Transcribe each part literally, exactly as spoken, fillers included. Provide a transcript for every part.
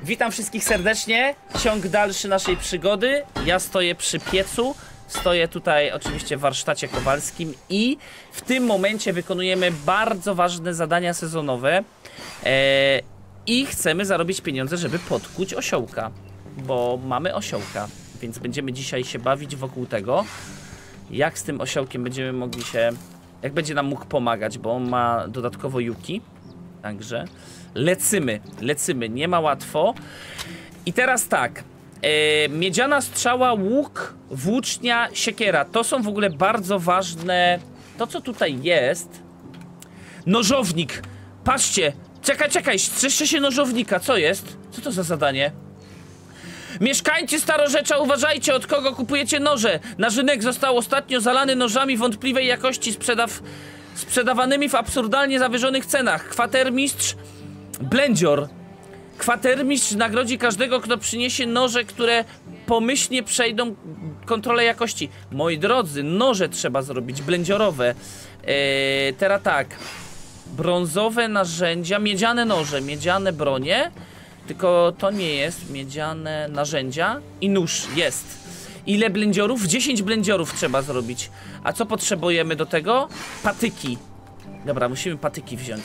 Witam wszystkich serdecznie. Ciąg dalszy naszej przygody. Ja stoję przy piecu. Stoję tutaj oczywiście w warsztacie kowalskim i w tym momencie wykonujemy bardzo ważne zadania sezonowe. Eee, I chcemy zarobić pieniądze, żeby podkuć osiołka. Bo mamy osiołka, więc będziemy dzisiaj się bawić wokół tego, jak z tym osiołkiem będziemy mogli się... Jak będzie nam mógł pomagać, bo on ma dodatkowo Yuki. Także lecymy, lecymy, nie ma łatwo. I teraz tak, e, miedziana strzała, łuk, włócznia, siekiera. To są w ogóle bardzo ważne. To co tutaj jest. Nożownik, patrzcie. Czekaj, czekaj, strzeżcie się nożownika, co jest? Co to za zadanie? Mieszkańcy Starorzecza, uważajcie, od kogo kupujecie noże. Nasz rynek został ostatnio zalany nożami wątpliwej jakości, sprzedaw... sprzedawanymi w absurdalnie zawyżonych cenach. Kwatermistrz Blędzior. Kwatermistrz nagrodzi każdego, kto przyniesie noże, które pomyślnie przejdą kontrolę jakości. Moi drodzy, noże trzeba zrobić, blędziorowe. Eee, teraz tak. Brązowe narzędzia, miedziane noże, miedziane bronie. Tylko to nie jest miedziane narzędzia. I nóż jest. Ile blędziorów? dziesięć blędziorów trzeba zrobić. A co potrzebujemy do tego? Patyki. Dobra, musimy patyki wziąć.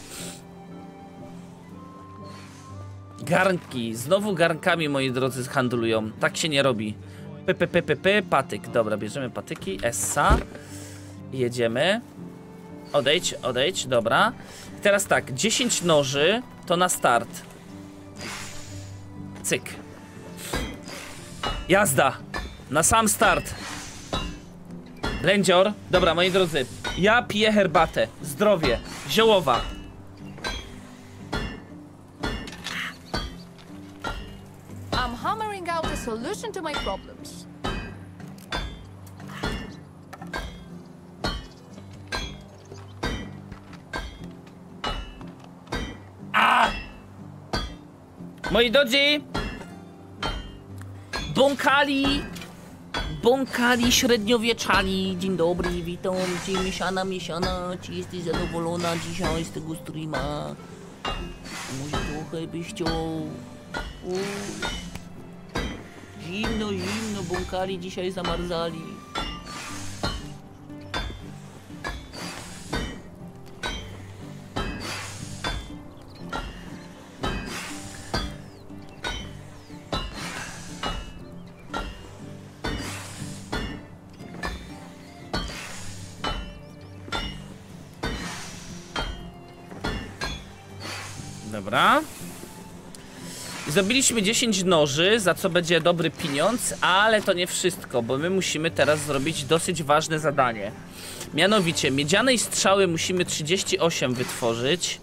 Garnki. Znowu garnkami, moi drodzy, handlują. Tak się nie robi. P, p, p, p, p, patyk. Dobra, bierzemy patyki. Essa. Jedziemy. Odejdź, odejdź, dobra. I teraz tak, dziesięć noży to na start. Cyk. Jazda. Na sam start. Blędzior. Dobra, moi drodzy. Ja piję herbatę. Zdrowie. Ziołowa. I'm hammering out a solution to my problems. A! Moi drodzy. Bąkali. Bąkali średniowieczali. Dzień dobry, witam cię, miesiana, miesiana. Czy jesteś zadowolona dzisiaj z tego streama? Może trochę byś chciał... U. Zimno, zimno, bąkali dzisiaj zamarzali. Dobra. Zrobiliśmy dziesięć noży, za co będzie dobry pieniądz, ale to nie wszystko, bo my musimy teraz zrobić dosyć ważne zadanie. Mianowicie, miedzianej strzały musimy trzydzieści osiem wytworzyć.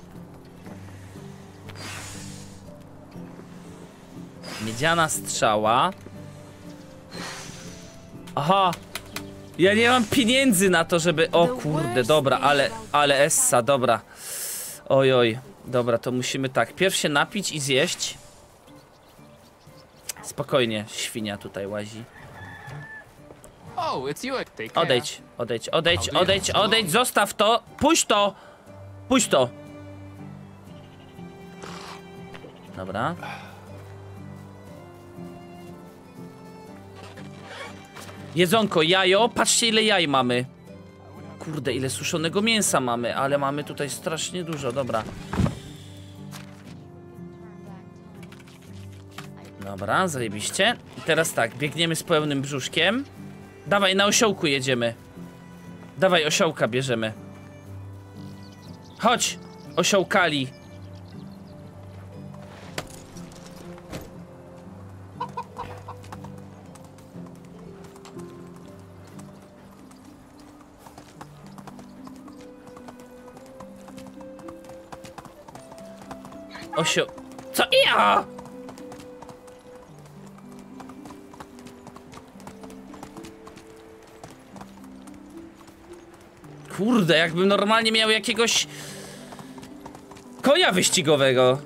Miedziana strzała. Aha. Ja nie mam pieniędzy na to, żeby... O kurde, dobra, ale... Ale essa, dobra. Oj, oj. Dobra, to musimy tak, pierw się napić i zjeść. Spokojnie, świnia tutaj łazi. Odejdź, odejdź, odejdź, odejdź, odejdź, zostaw to, puść to, puść to. Dobra. Jedzonko, jajo, patrzcie ile jaj mamy. Kurde, ile suszonego mięsa mamy, ale mamy tutaj strasznie dużo, dobra. Dobra, zajebiście. I teraz tak, biegniemy z pełnym brzuszkiem. Dawaj, na osiołku jedziemy. Dawaj, osiołka bierzemy. Chodź, osiołkali. Osio... Co? Ja! Kurde, jakbym normalnie miał jakiegoś konia wyścigowego.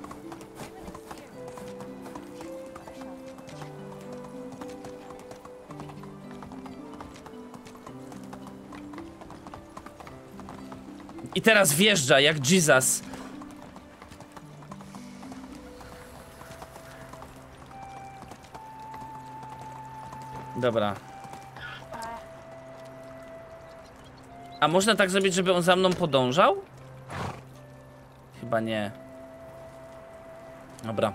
I teraz wjeżdża jak Jesus. Dobra. A można tak zrobić, żeby on za mną podążał? Chyba nie. Dobra.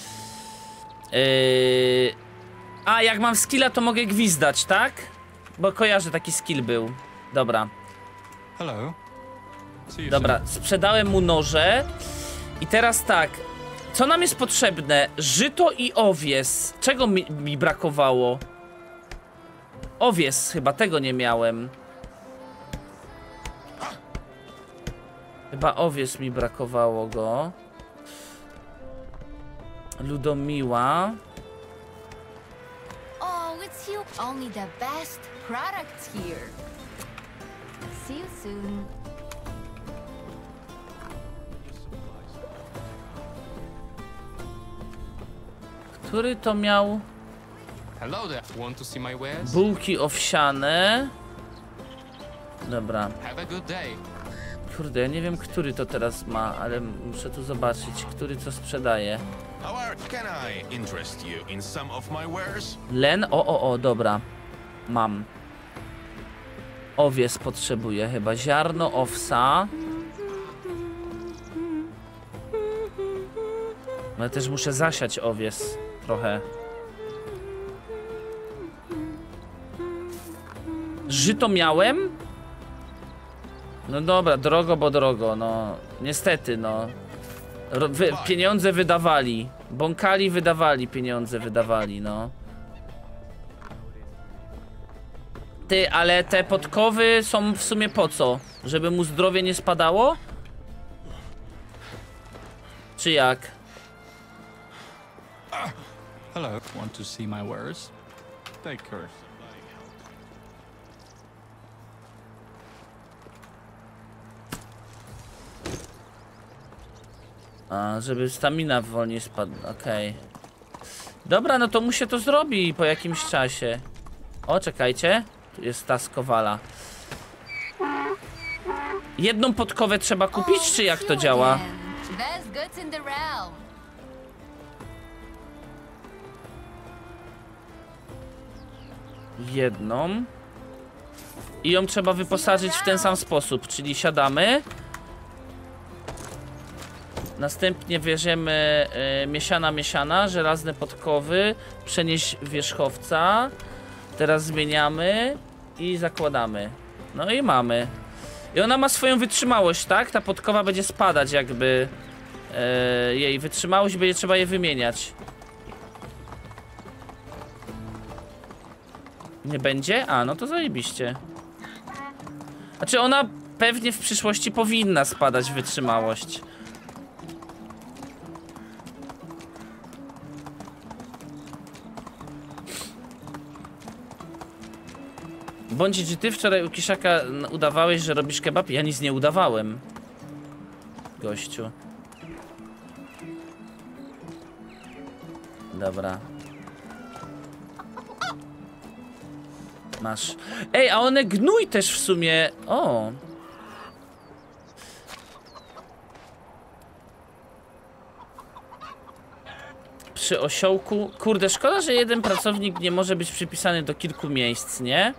Yy... A, jak mam skilla, to mogę gwizdać, tak? Bo kojarzę, taki skill był. Dobra. Hello. See you Dobra, sprzedałem mu noże. I teraz tak. Co nam jest potrzebne? Żyto i owies. Czego mi, mi brakowało? Owies, chyba tego nie miałem. Chyba owies mi brakowało go. Ludomiła. Oh, it's you. Only the best products here. See you soon. Który to miał? Hello there. Want to see my wares? Bułki owsiane. Dobra. Have a good day. Kurde, ja nie wiem, który to teraz ma, ale muszę tu zobaczyć, który co sprzedaje. How are, can I interest you in some of my wares? Len? O, o, o, dobra. Mam. Owies potrzebuję chyba. Ziarno owsa. Ale też muszę zasiać owies trochę. Żyto miałem? No dobra, drogo, bo drogo, no. Niestety, no. Ro wy pieniądze wydawali. Bąkali, wydawali, pieniądze wydawali, no. Ty, ale te podkowy są w sumie po co? Żeby mu zdrowie nie spadało? Czy jak? Hello. Want to see my wares? Take care. A, żeby stamina wolniej spadła, okej. Okay. Dobra, no to mu się to zrobi po jakimś czasie. O, czekajcie. Tu jest ta skowala. Jedną podkowę trzeba kupić, czy jak to działa? Best goods in the realm. Jedną. I ją trzeba wyposażyć w ten sam sposób, czyli siadamy. Następnie bierzemy y, miesiana, miesiana, żelazne podkowy, przenieść wierzchowca. Teraz zmieniamy i zakładamy. No i mamy. I ona ma swoją wytrzymałość, tak? Ta podkowa będzie spadać jakby. Y, jej wytrzymałość, będzie trzeba je wymieniać. Nie będzie? A, no to zajebiście. Znaczy ona pewnie w przyszłości powinna spadać wytrzymałość. Bądź, czy ty wczoraj u Kiszaka udawałeś, że robisz kebab? Ja nic nie udawałem. Gościu. Dobra. Masz. Ej, a one gnój też w sumie. O. Przy osiołku. Kurde, szkoda, że jeden pracownik nie może być przypisany do kilku miejsc, nie?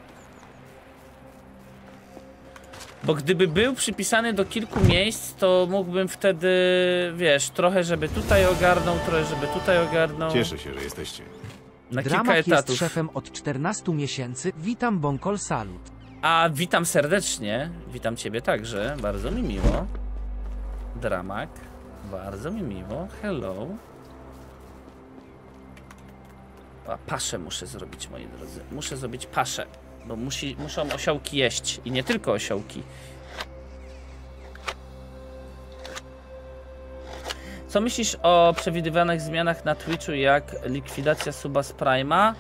Bo gdyby był przypisany do kilku miejsc, to mógłbym wtedy, wiesz, trochę żeby tutaj ogarnął, trochę żeby tutaj ogarnął. Cieszę się, że jesteście. Na kilka Dramak etatów. jest szefem od czternastu miesięcy. Witam, Bonkol, salut. A witam serdecznie. Witam ciebie także. Bardzo mi miło. Dramak. Bardzo mi miło. Hello. A paszę muszę zrobić, moi drodzy. Muszę zrobić paszę. Bo musi, muszą osiołki jeść. I nie tylko osiołki. Co myślisz o przewidywanych zmianach na Twitchu, jak likwidacja suba z Prime'a?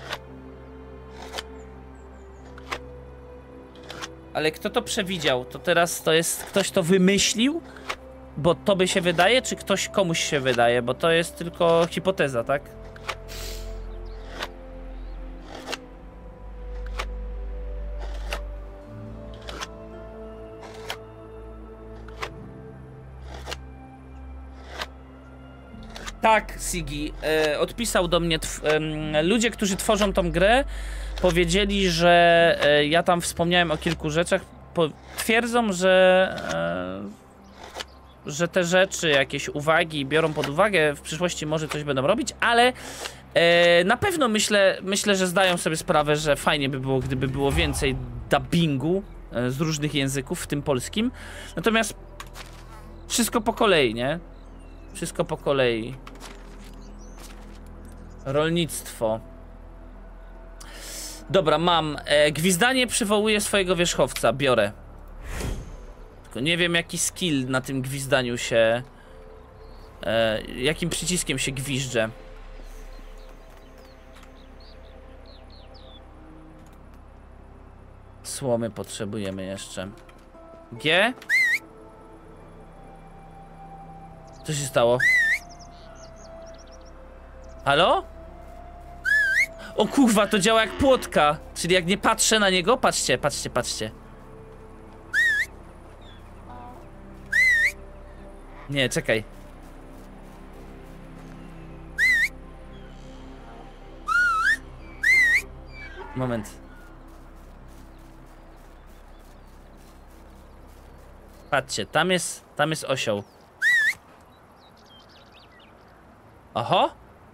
Ale kto to przewidział? To teraz to jest... Ktoś to wymyślił? Bo to by się wydaje, czy ktoś komuś się wydaje? Bo to jest tylko hipoteza, tak? Tak, Sigi, e, odpisał do mnie, tw, e, ludzie, którzy tworzą tą grę, powiedzieli, że e, ja tam wspomniałem o kilku rzeczach, po, twierdzą, że, e, że te rzeczy, jakieś uwagi biorą pod uwagę, w przyszłości może coś będą robić, ale e, na pewno myślę, myślę, że zdają sobie sprawę, że fajnie by było, gdyby było więcej dubbingu e, z różnych języków, w tym polskim, natomiast wszystko po kolei, nie? Wszystko po kolei. Rolnictwo. Dobra, mam. E, gwizdanie przywołuje swojego wierzchowca. Biorę. Tylko nie wiem, jaki skill na tym gwizdaniu się... E, jakim przyciskiem się gwizdże. Słomy potrzebujemy jeszcze. G? Co się stało? Halo? O kurwa, to działa jak płotka. Czyli jak nie patrzę na niego, patrzcie, patrzcie, patrzcie. Nie, czekaj. Moment. Patrzcie, tam jest, tam jest osioł. Oho?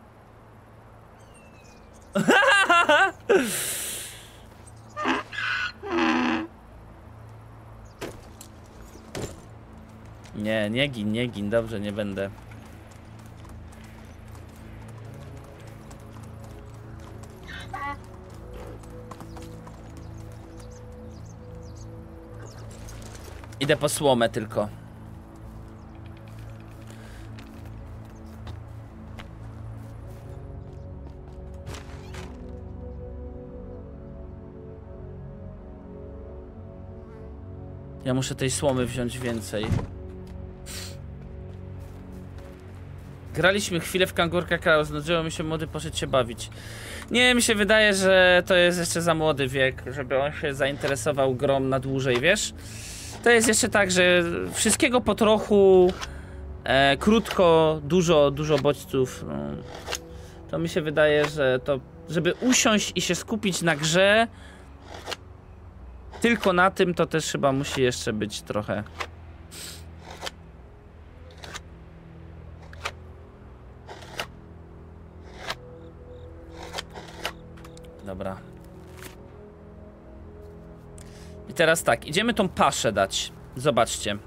Nie, nie gin, nie gin, dobrze, nie będę. Idę po słomę tylko. Ja muszę tej słomy wziąć więcej. Graliśmy chwilę w Kangurka Krał, znudziło mi się, młody poszedł się bawić. Nie, mi się wydaje, że to jest jeszcze za młody wiek, żeby on się zainteresował grą na dłużej, wiesz? To jest jeszcze tak, że wszystkiego po trochu, e, krótko, dużo, dużo bodźców. No. To mi się wydaje, że to, żeby usiąść i się skupić na grze, tylko na tym, to też chyba musi jeszcze być trochę. Dobra. I teraz tak, idziemy tą paszę dać. Zobaczcie.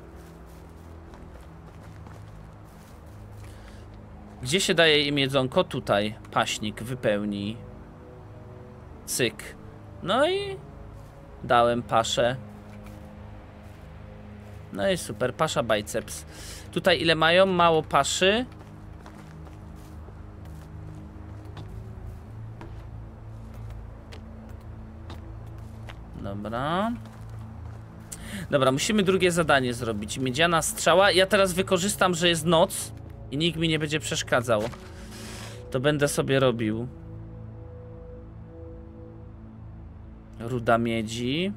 Gdzie się daje im jedzonko? Tutaj. Paśnik wypełni. Cyk. No i dałem paszę. No i super, pasza biceps. Tutaj ile mają? Mało paszy. Dobra. Dobra, musimy drugie zadanie zrobić. Miedziana strzała. Ja teraz wykorzystam, że jest noc i nikt mi nie będzie przeszkadzał. To będę sobie robił. Ruda miedzi.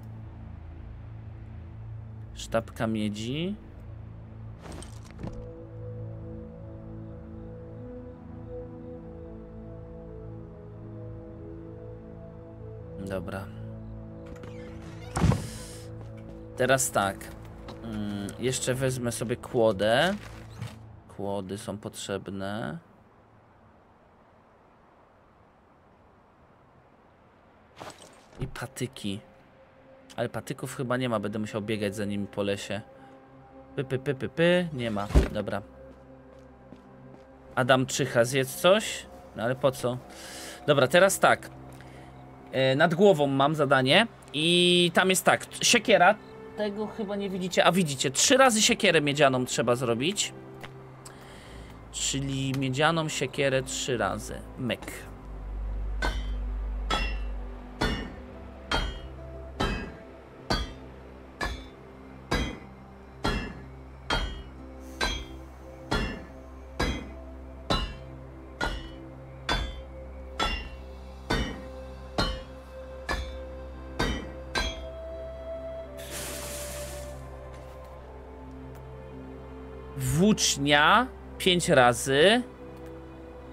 Sztabka miedzi. Dobra. Teraz tak. Hmm, jeszcze wezmę sobie kłodę. Kłody są potrzebne. I patyki. Ale patyków chyba nie ma, będę musiał biegać za nimi po lesie. Py, py, py, py, py. Nie ma, dobra. Adam czyha, zjedz coś? No ale po co? Dobra, teraz tak. E, nad głową mam zadanie. I tam jest tak, siekiera. Tego chyba nie widzicie, a widzicie. Trzy razy siekierę miedzianą trzeba zrobić. Czyli miedzianą siekierę trzy razy. Myk. Włócznia pięć razy.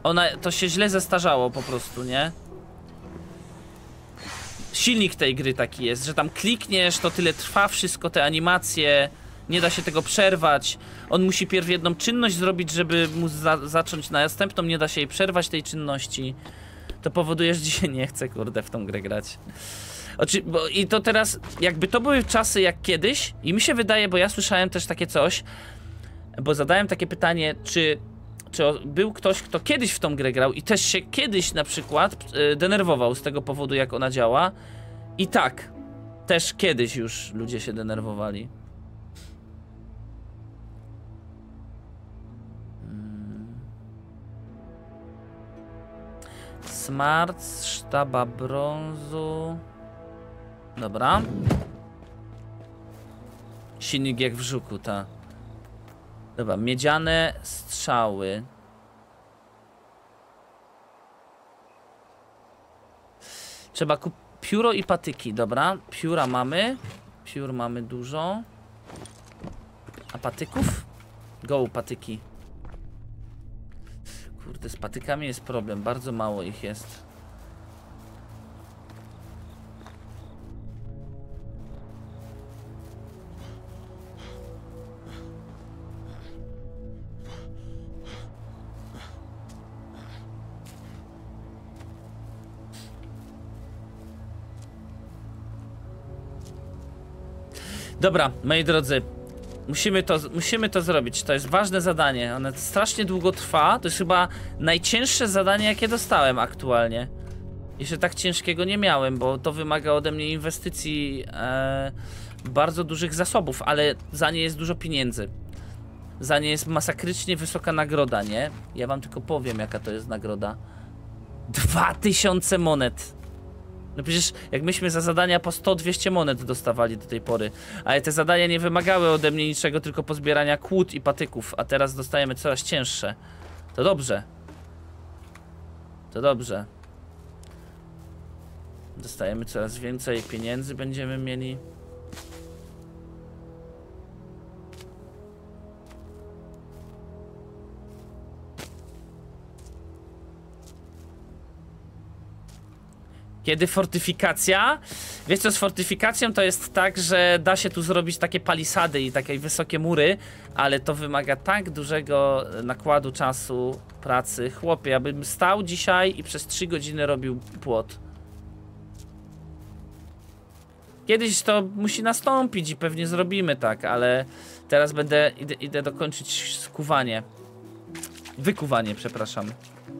Ona, to się źle zestarzało po prostu, nie? Silnik tej gry taki jest, że tam klikniesz, to tyle trwa wszystko, te animacje, nie da się tego przerwać. On musi pierw jedną czynność zrobić, żeby móc za zacząć następną, nie da się jej przerwać tej czynności. To powoduje, że dzisiaj nie chcę, kurde, w tą grę grać. Oczy bo, I to teraz, jakby to były czasy jak kiedyś, i mi się wydaje, bo ja słyszałem też takie coś, bo zadałem takie pytanie, czy, czy był ktoś, kto kiedyś w tą grę grał i też się kiedyś na przykład yy, denerwował z tego powodu, jak ona działa. I tak, też kiedyś już ludzie się denerwowali. Hmm. Smart, sztaba brązu. Dobra. Silnik jak w żuku, ta. Dobra, miedziane strzały. Trzeba kupić pióro i patyki, dobra. Pióra mamy. Piór mamy dużo. A patyków? Go, patyki. Kurde, z patykami jest problem. Bardzo mało ich jest. Dobra, moi drodzy, musimy to, musimy to zrobić, to jest ważne zadanie, ono strasznie długo trwa, to jest chyba najcięższe zadanie, jakie dostałem aktualnie. Jeszcze tak ciężkiego nie miałem, bo to wymaga ode mnie inwestycji e, bardzo dużych zasobów, ale za nie jest dużo pieniędzy. Za nie jest masakrycznie wysoka nagroda, nie? Ja wam tylko powiem, jaka to jest nagroda. Dwa tysiące monet! No przecież jak myśmy za zadania po sto dwieście monet dostawali do tej pory. Ale te zadania nie wymagały ode mnie niczego, tylko pozbierania kłód i patyków. A teraz dostajemy coraz cięższe. To dobrze. To dobrze. Dostajemy coraz więcej pieniędzy, będziemy mieli. Kiedy fortyfikacja? Wiesz co, z fortyfikacją to jest tak, że da się tu zrobić takie palisady i takie wysokie mury, ale to wymaga tak dużego nakładu czasu, pracy. Chłopie, abym stał dzisiaj i przez trzy godziny robił płot. Kiedyś to musi nastąpić i pewnie zrobimy tak, ale teraz będę, idę, idę dokończyć skuwanie. Wykuwanie, przepraszam.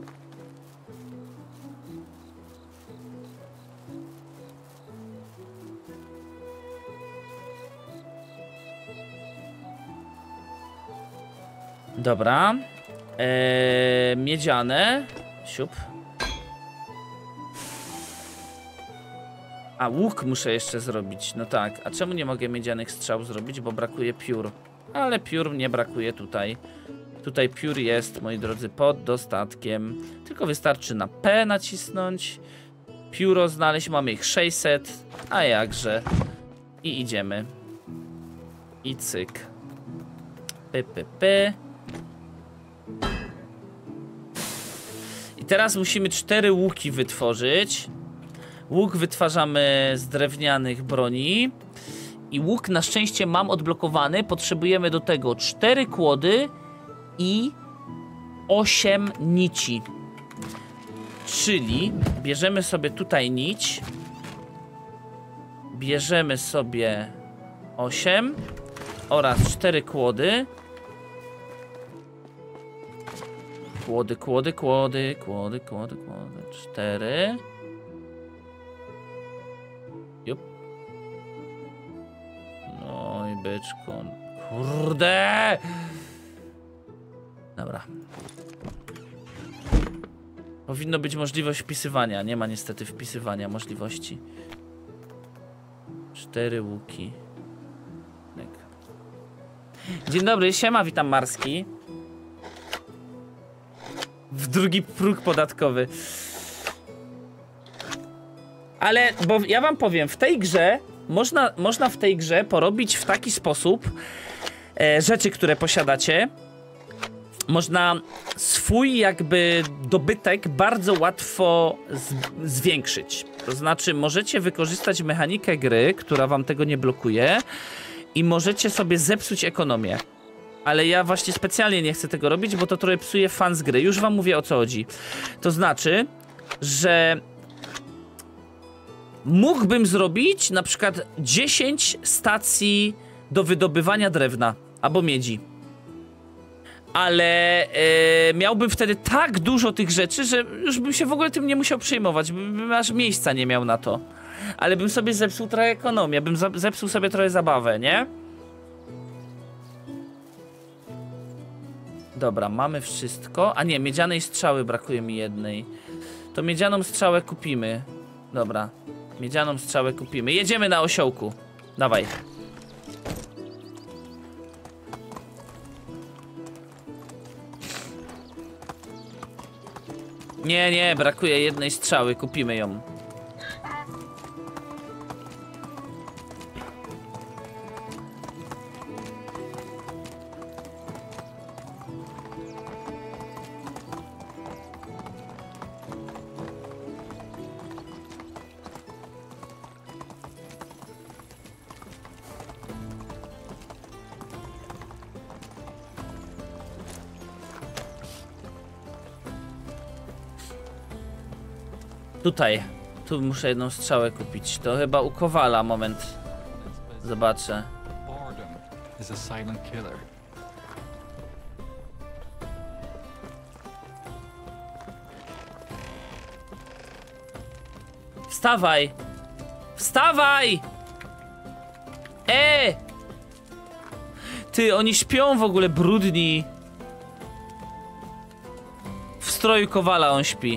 Dobra. Eee, miedziane. Siup. A łuk muszę jeszcze zrobić. No tak. A czemu nie mogę miedzianych strzał zrobić? Bo brakuje piór. Ale piór nie brakuje tutaj. Tutaj piór jest, moi drodzy, pod dostatkiem. Tylko wystarczy na P nacisnąć. Pióro znaleźć. Mamy ich sześćset. A jakże. I idziemy. I cyk. Py, py, py. I teraz musimy cztery łuki wytworzyć. Łuk wytwarzamy z drewnianych broni. I łuk na szczęście mam odblokowany. Potrzebujemy do tego cztery kłody i osiem nici. Czyli bierzemy sobie tutaj nić. Bierzemy sobie osiem oraz cztery kłody. Kłody, kłody, kłody, kłody, kłody, kłody. cztery. Jup. No i byczku. Kurde! Dobra. Powinno być możliwość wpisywania. Nie ma niestety wpisywania możliwości. Cztery łuki. Dzień dobry, siema, witam Marski. W drugi próg podatkowy. Ale, bo ja wam powiem, w tej grze można, można w tej grze porobić w taki sposób e, rzeczy, które posiadacie. można swój jakby dobytek bardzo łatwo zwiększyć. To znaczy możecie wykorzystać mechanikę gry, która wam tego nie blokuje i możecie sobie zepsuć ekonomię. Ale ja właśnie specjalnie nie chcę tego robić, bo to trochę psuje fan z gry. Już wam mówię, o co chodzi. To znaczy, że mógłbym zrobić na przykład dziesięć stacji do wydobywania drewna albo miedzi. Ale e, miałbym wtedy tak dużo tych rzeczy, że już bym się w ogóle tym nie musiał przejmować, bym, bym aż miejsca nie miał na to. Ale bym sobie zepsuł trochę ekonomię, bym za, zepsuł sobie trochę zabawę, nie? Dobra, mamy wszystko. A nie, miedzianej strzały brakuje mi jednej. To miedzianą strzałę kupimy. Dobra, miedzianą strzałę kupimy. Jedziemy na osiołku. Dawaj. Nie, nie, brakuje jednej strzały, kupimy ją. Tutaj. Tu muszę jedną strzałę kupić. To chyba u Kowala, moment. Zobaczę. Boredom is a silent killer. Wstawaj! Wstawaj! E! Ty, oni śpią w ogóle brudni. W stroju Kowala on śpi.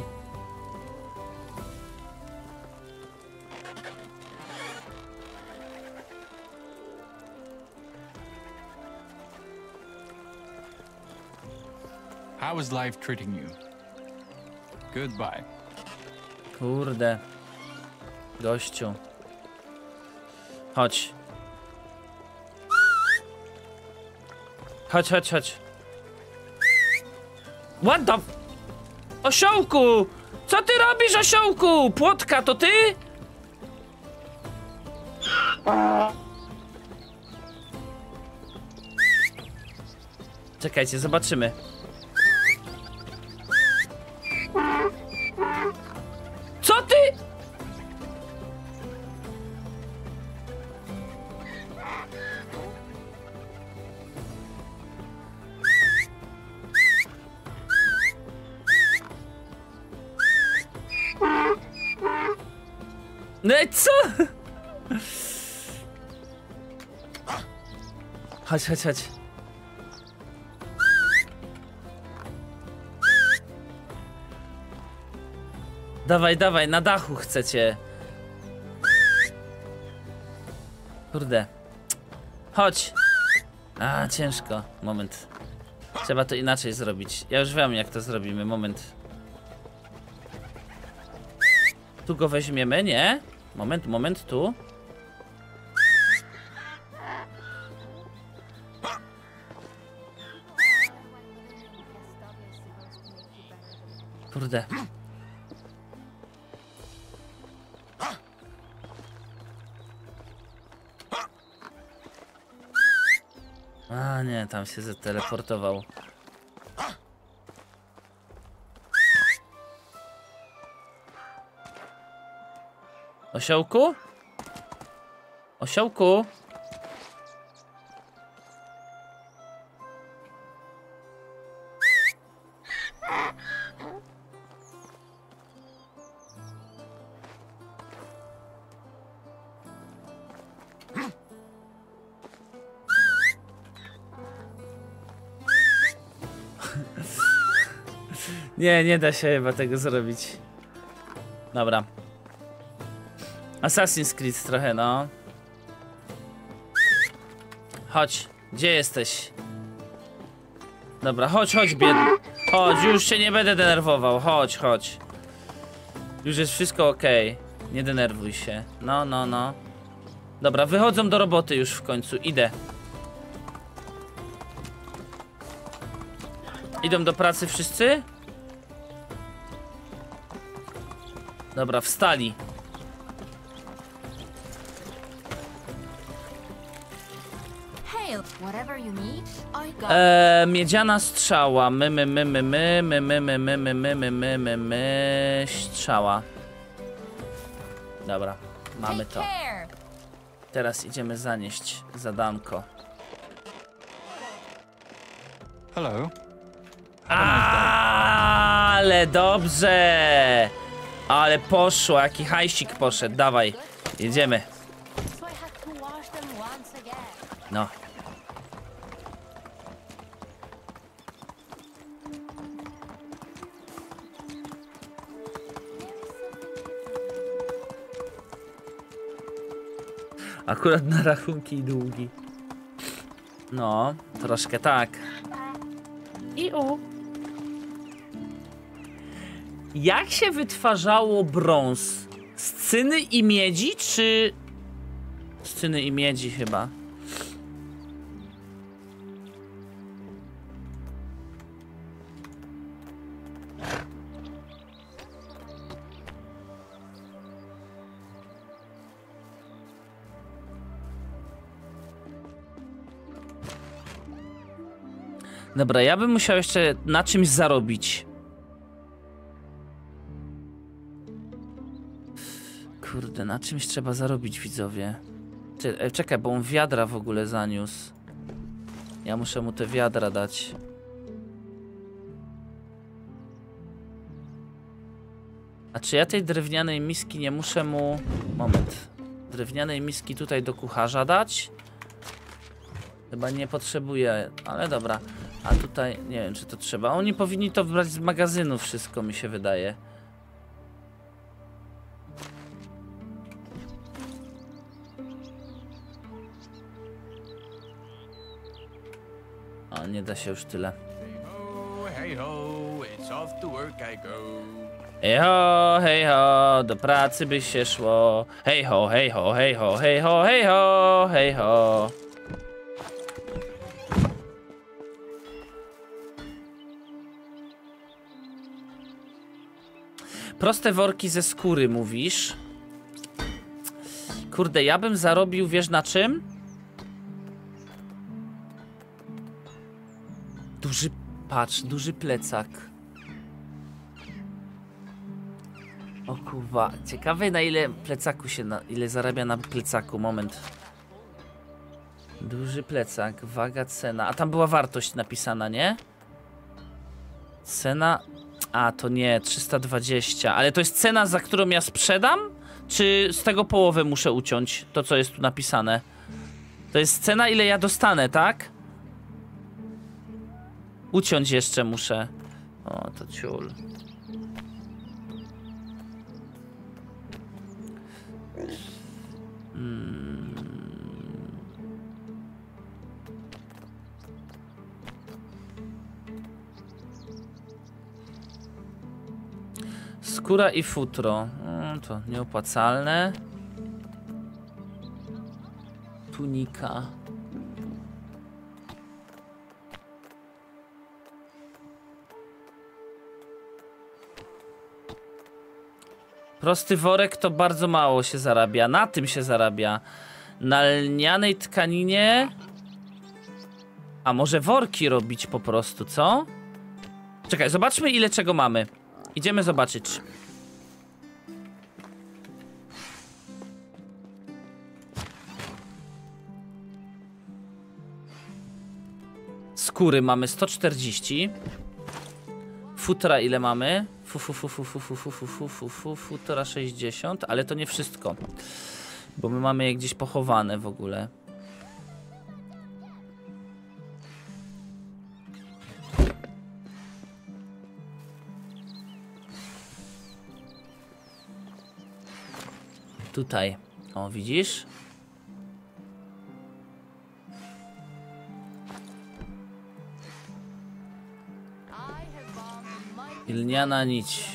How is life treating you? Goodbye. Kurde. Gościu. Chodź. Chodź, chodź, chodź. What the... Osiołku! Co ty robisz, osiołku? Płotka, to ty? Czekajcie, zobaczymy. Co ty? No i co? Chodź, chodź, chodź. Dawaj, dawaj, na dachu chcecie. Kurde. Chodź. A, ciężko. Moment. Trzeba to inaczej zrobić. Ja już wiem, jak to zrobimy. Moment. Tu go weźmiemy, nie? Moment, moment, tu. Kurde. A nie, tam się zateleportował. Osiołku? Osiołku? Nie, nie da się chyba tego zrobić. Dobra. Assassin's Creed trochę, no. Chodź, gdzie jesteś? Dobra, chodź, chodź, biedny. Chodź, już się nie będę denerwował. Chodź, chodź. Już jest wszystko okej. Nie denerwuj się. No, no, no. Dobra, wychodzą do roboty już w końcu. Idę. Idą do pracy wszyscy? Dobra, wstali. Hail, whatever you need, I got. Eee, miedziana strzała. My, my, my, my, my, my, my, my, my, my, my, my, my, my, my, strzała. Dobra, mamy Take to. care. Teraz idziemy zanieść zadanko. Hello. Ale dobrze! Ale poszło, jaki hajsik poszedł. Dawaj, jedziemy. So I had to wash them once again. No. Akurat na rachunki i długi. No, troszkę tak. I u. Jak się wytwarzało brąz? Z cyny i miedzi, czy... Z cyny i miedzi chyba. Dobra, ja bym musiał jeszcze na czymś zarobić. Kurde, na czymś trzeba zarobić, widzowie. Ty, e, czekaj, bo on wiadra w ogóle zaniósł. Ja muszę mu te wiadra dać. A czy ja tej drewnianej miski nie muszę mu... Moment. Drewnianej miski tutaj do kucharza dać? Chyba nie potrzebuję, ale dobra. A tutaj nie wiem, czy to trzeba. Oni powinni to brać z magazynu, wszystko mi się wydaje. O, nie da się już tyle. Hey ho, it's off to work I go. Hej ho, hej ho, do pracy by się szło. Hej ho, hej ho, hej ho, hej ho, hej ho, hej ho. Proste worki ze skóry, mówisz? Kurde, ja bym zarobił, wiesz na czym? Duży, patrz, duży plecak. O kurwa, ciekawe na ile plecaku się, na ile zarabia na plecaku, moment. Duży plecak, waga, cena, a tam była wartość napisana, nie? Cena, a to nie, trzysta dwadzieścia, ale to jest cena, za którą ja sprzedam? Czy z tego połowę muszę uciąć, to co jest tu napisane? To jest cena, ile ja dostanę, tak? Uciąć jeszcze muszę. O, to ciul. Hmm. Skóra i futro. Hmm, to nieopłacalne. Tunika. Prosty worek to bardzo mało się zarabia. Na tym się zarabia. Na lnianej tkaninie. A może worki robić po prostu, co? Czekaj, zobaczmy ile czego mamy. Idziemy zobaczyć. Skóry mamy sto czterdzieści. Futra ile mamy? Fu, fu, fu, fu, fu, fu, fu, fu, fu, fu, fu, futra sześćdziesiąt, ale to nie wszystko. Bo my mamy je gdzieś pochowane w ogóle. Tutaj. O, widzisz? Lniana nić.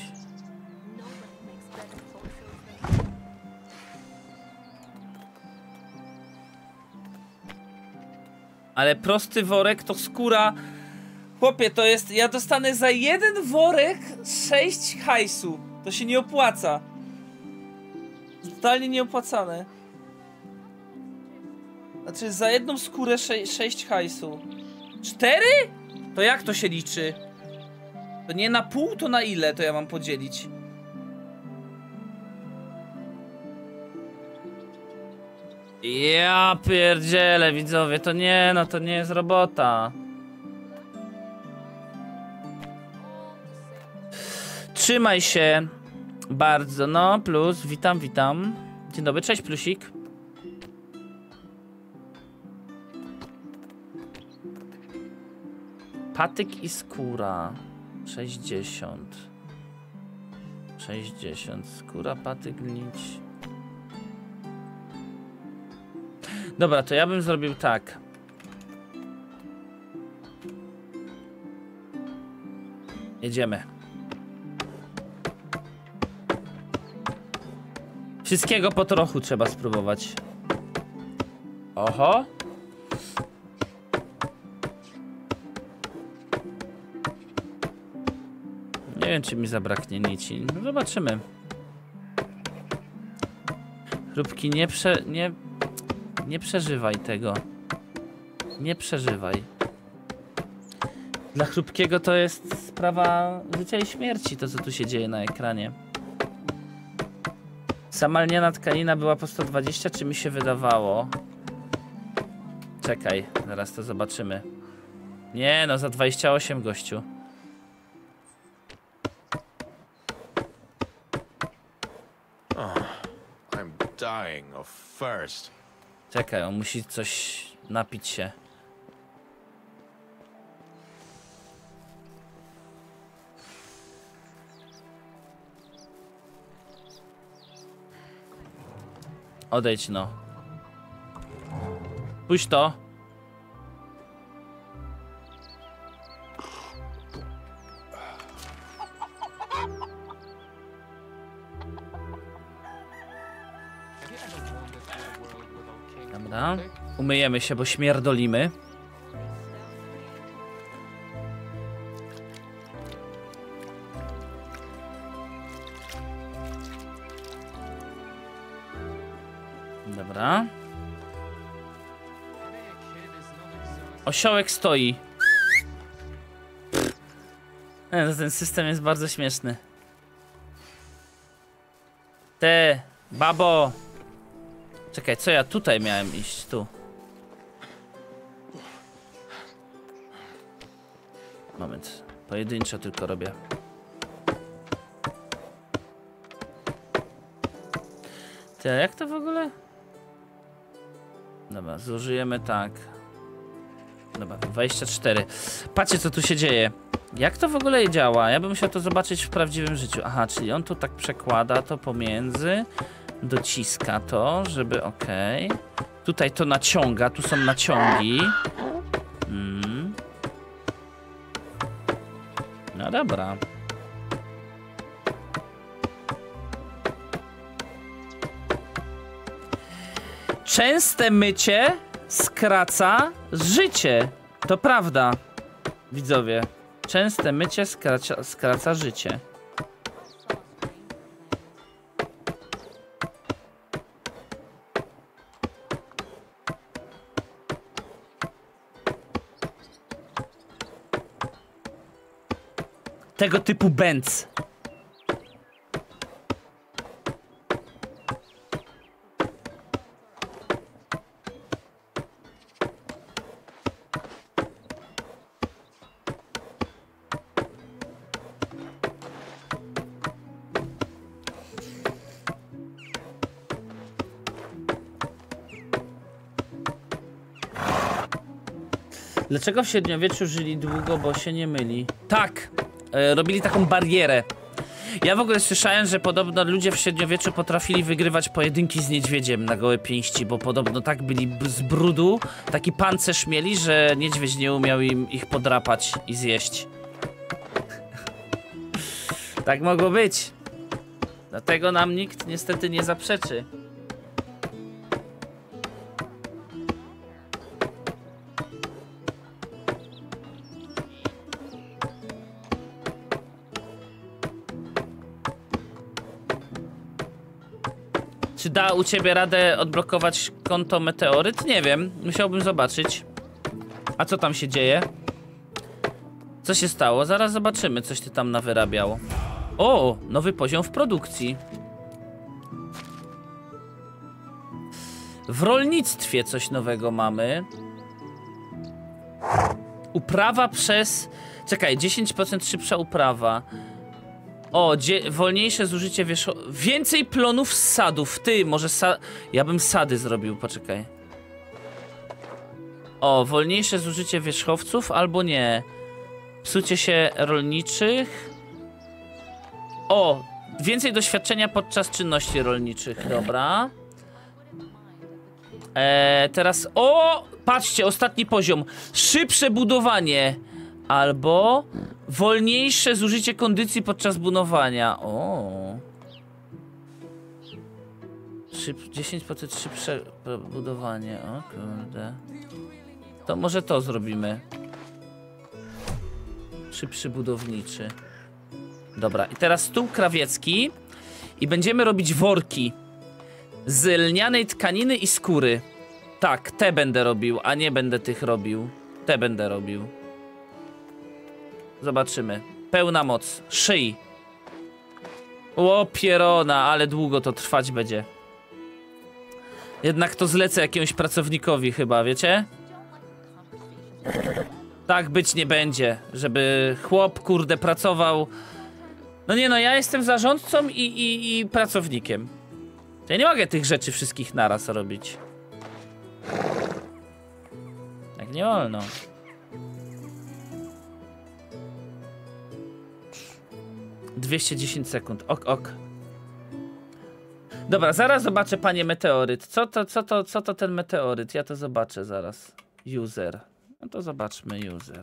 Ale prosty worek to skóra Chłopie, to jest... Ja dostanę za jeden worek sześć hajsu. To się nie opłaca. Totalnie nieopłacane. Znaczy za jedną skórę sześć hajsu. cztery? To jak to się liczy? To nie na pół, to na ile to ja mam podzielić? Ja pierdzielę, widzowie, to nie, no to nie jest robota. Trzymaj się bardzo, no plus, witam, witam. Dzień dobry, cześć plusik. Patyk i skóra. sześćdziesiąt. sześćdziesiąt. Skóra, patyk, nić. Dobra, to ja bym zrobił tak. Jedziemy. Wszystkiego po trochu trzeba spróbować. Oho. Nie wiem, czy mi zabraknie nici. No zobaczymy. Chrupki, nie prze... nie... Nie przeżywaj tego. Nie przeżywaj. Dla Chrupkiego to jest sprawa życia i śmierci, to co tu się dzieje na ekranie. Sama lniana tkanina była po sto dwadzieścia, czy mi się wydawało? Czekaj, zaraz to zobaczymy. Nie no, za dwadzieścia osiem, gościu. Oh, I'm dying of thirst. Czekaj, on musi coś napić się. Odejdź no. Pójdź to. Dobra. Umyjemy się, bo śmierdolimy. Dobra. Osiołek stoi. Nie, ten system jest bardzo śmieszny. Te, babo. Czekaj, co ja tutaj miałem iść? Tu. Moment. Pojedynczo tylko robię. Ty, a jak to w ogóle? Dobra, zużyjemy tak. Dobra, dwadzieścia cztery. Patrzcie, co tu się dzieje. Jak to w ogóle działa? Ja bym musiał to zobaczyć w prawdziwym życiu. Aha, czyli on tu tak przekłada to pomiędzy. Dociska to, żeby okej. Okay. Tutaj to naciąga, tu są naciągi. Mm. No dobra. Częste mycie skraca życie. To prawda, widzowie. Częste mycie skraca, skraca życie. Tego typu Benz. Dlaczego w średniowieczu żyli długo, bo się nie myli? Tak! E, robili taką barierę. Ja w ogóle słyszałem, że podobno ludzie w średniowieczu potrafili wygrywać pojedynki z niedźwiedziem na gołe pięści, bo podobno tak byli z brudu, taki pancerz mieli, że niedźwiedź nie umiał im ich podrapać i zjeść. Tak mogło być. Dlatego nam nikt niestety nie zaprzeczy. Czy da u ciebie radę odblokować konto Meteoryt? Nie wiem, musiałbym zobaczyć. A co tam się dzieje? Co się stało? Zaraz zobaczymy, coś ty tam nawyrabiał. O, nowy poziom w produkcji. W rolnictwie coś nowego mamy. Uprawa przez... Czekaj, dziesięć procent szybsza uprawa. O, wolniejsze zużycie wierzcho... Więcej plonów z sadów. Ty, może sa... Ja bym sady zrobił, poczekaj. O, wolniejsze zużycie wierzchowców albo nie. Psucie się rolniczych. O, więcej doświadczenia podczas czynności rolniczych, dobra. Eee, teraz, o, patrzcie, ostatni poziom. Szybsze budowanie. Albo wolniejsze zużycie kondycji podczas budowania. O. Szyb, dziesięć procent szybsze budowanie. O kurde. To może to zrobimy. Szybszy budowniczy. Dobra, i teraz stół krawiecki. I będziemy robić worki. Z lnianej tkaniny i skóry. Tak, te będę robił, a nie będę tych robił. Te będę robił. Zobaczymy. Pełna moc. Szyj. O pierona, ale długo to trwać będzie. Jednak to zlecę jakiemuś pracownikowi chyba, wiecie? Tak być nie będzie, żeby chłop, kurde, pracował. No nie no, ja jestem zarządcą i, i, i pracownikiem. Ja nie mogę tych rzeczy wszystkich naraz robić. Tak nie wolno. dwieście dziesięć sekund, ok, ok. Dobra, zaraz zobaczę, panie meteoryt. Co to, co to, co to ten meteoryt? Ja to zobaczę zaraz. User. No to zobaczmy user.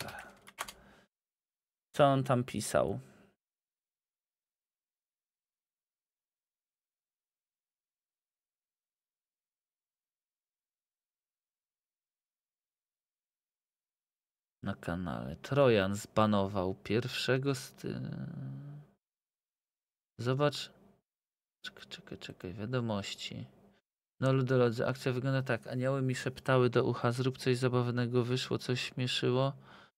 Co on tam pisał? Na kanale. Trojan zbanował pierwszego sty... Zobacz. Czekaj, czekaj, czekaj. Wiadomości. No ludolodzy, akcja wygląda tak. Anioły mi szeptały do ucha. Zrób coś zabawnego. Wyszło, coś śmieszyło.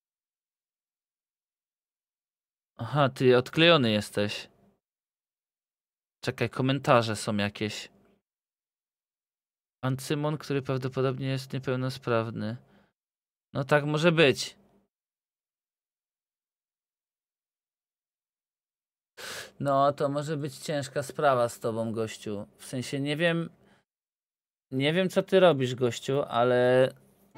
Aha, ty odklejony jesteś. Czekaj, komentarze są jakieś. Ancymon, który prawdopodobnie jest niepełnosprawny. No tak może być. No to może być ciężka sprawa z tobą, gościu. W sensie nie wiem... Nie wiem, co ty robisz, gościu, ale...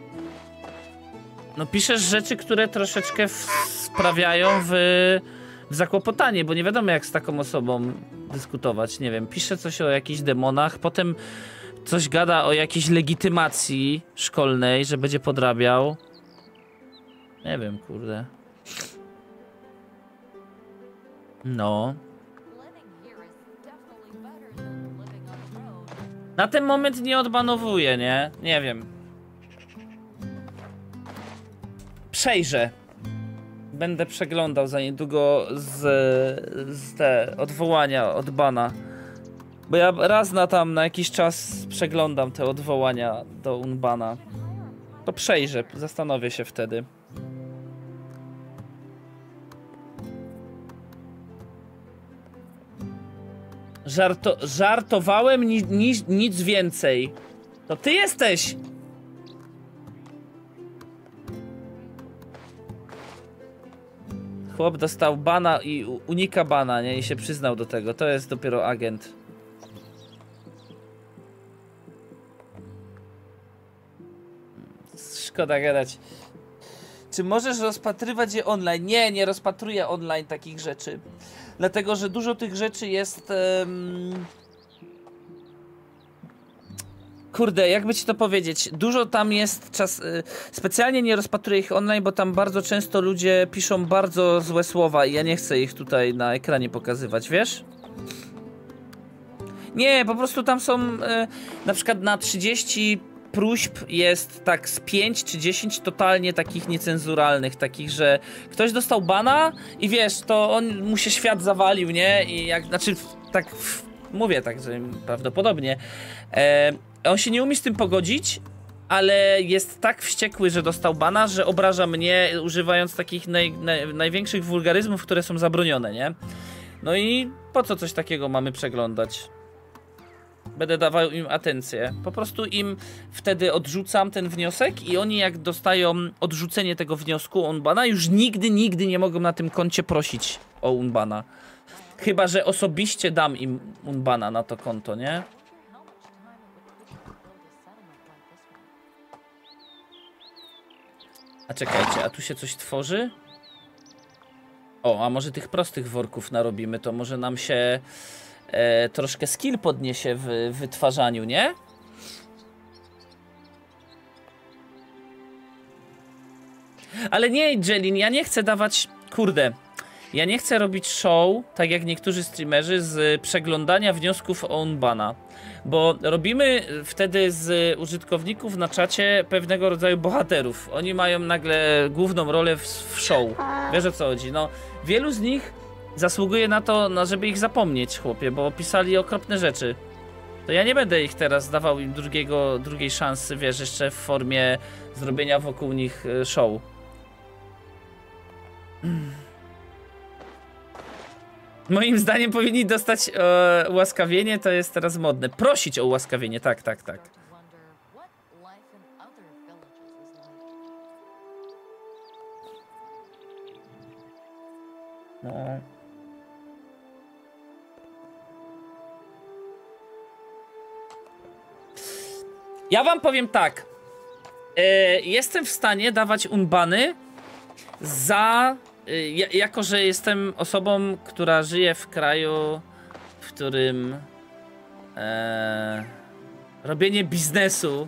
No piszesz rzeczy, które troszeczkę sprawiają w, w zakłopotanie, bo nie wiadomo, jak z taką osobą dyskutować. Nie wiem, pisze coś o jakichś demonach, potem coś gada o jakiejś legitymacji szkolnej, że będzie podrabiał. Nie wiem, kurde. No. Na ten moment nie odbanowuję, nie? Nie wiem. Przejrzę. Będę przeglądał za niedługo z, z te odwołania od bana. Bo ja raz na tam na jakiś czas przeglądam te odwołania do unbana. To przejrzę, zastanowię się wtedy. Żarto żartowałem, ni ni nic więcej. To ty jesteś! Chłop dostał bana i unika bana, nie? I się przyznał do tego. To jest dopiero agent. Szkoda gadać. Czy możesz rozpatrywać je online? Nie, nie rozpatruję online takich rzeczy. Dlatego, że dużo tych rzeczy jest... Um... Kurde, jakby ci to powiedzieć, dużo tam jest czas... Y, specjalnie nie rozpatruję ich online, bo tam bardzo często ludzie piszą bardzo złe słowa i ja nie chcę ich tutaj na ekranie pokazywać, wiesz? Nie, po prostu tam są y, na przykład na trzydzieści próśb jest tak z pięć czy dziesięć totalnie takich niecenzuralnych, takich, że ktoś dostał bana i wiesz, to on mu się świat zawalił, nie? I jak, znaczy tak w, mówię tak, że prawdopodobnie. E, on się nie umie z tym pogodzić, ale jest tak wściekły, że dostał bana, że obraża mnie, używając takich naj, naj, największych wulgaryzmów, które są zabronione, nie? No i po co coś takiego mamy przeglądać? Będę dawał im atencję. Po prostu im wtedy odrzucam ten wniosek i oni jak dostają odrzucenie tego wniosku o unbana, już nigdy, nigdy nie mogą na tym koncie prosić o unbana. Chyba że osobiście dam im unbana na to konto, nie? A czekajcie, a tu się coś tworzy? O, a może tych prostych worków narobimy, to może nam się e, troszkę skill podniesie w wytwarzaniu, nie? Ale nie, Jelin, ja nie chcę dawać... Kurde, ja nie chcę robić show, tak jak niektórzy streamerzy, z przeglądania wniosków o unbana. Bo robimy wtedy z użytkowników na czacie pewnego rodzaju bohaterów. Oni mają nagle główną rolę w, w show. Wiesz, o co chodzi? No, wielu z nich zasługuje na to, no, żeby ich zapomnieć, chłopie, bo pisali okropne rzeczy. To ja nie będę ich teraz dawał im drugiego, drugiej szansy, wiesz, jeszcze w formie zrobienia wokół nich show. Moim zdaniem powinni dostać e, ułaskawienie, to jest teraz modne. Prosić o ułaskawienie, tak, tak, tak. No. Ja wam powiem tak. E, jestem w stanie dawać unbany za... Ja, jako, że jestem osobą, która żyje w kraju, w którym e, robienie biznesu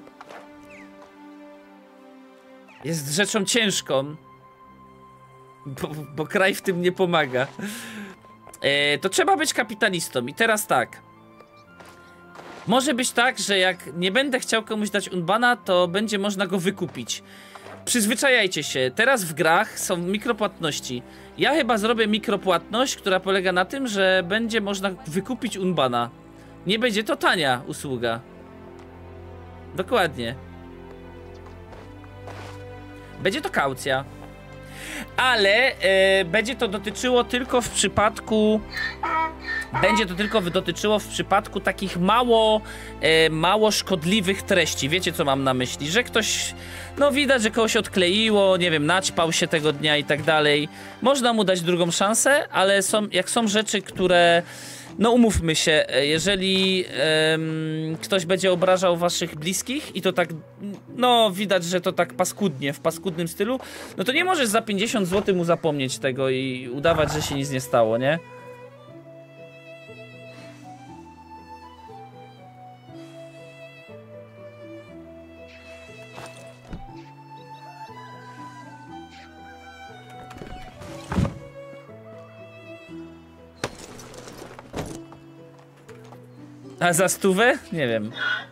jest rzeczą ciężką, bo, bo kraj w tym nie pomaga, e, to trzeba być kapitalistą. I teraz tak. Może być tak, że jak nie będę chciał komuś dać unbana, to będzie można go wykupić. Przyzwyczajajcie się, teraz w grach są mikropłatności. Ja chyba zrobię mikropłatność, która polega na tym, że będzie można wykupić unbana. Nie będzie to tania usługa. Dokładnie. Będzie to kaucja. Ale e, będzie to dotyczyło tylko w przypadku... Będzie to tylko dotyczyło w przypadku takich mało, e, mało szkodliwych treści. Wiecie, co mam na myśli? Że ktoś, no widać, że kogoś odkleiło, nie wiem, naćpał się tego dnia i tak dalej. Można mu dać drugą szansę, ale są, jak są rzeczy, które, no umówmy się, jeżeli em, ktoś będzie obrażał waszych bliskich i to tak, no widać, że to tak paskudnie, w paskudnym stylu, no to nie możesz za pięćdziesiąt złotych mu zapomnieć tego i udawać, że się nic nie stało, nie? A za stówę? Nie wiem.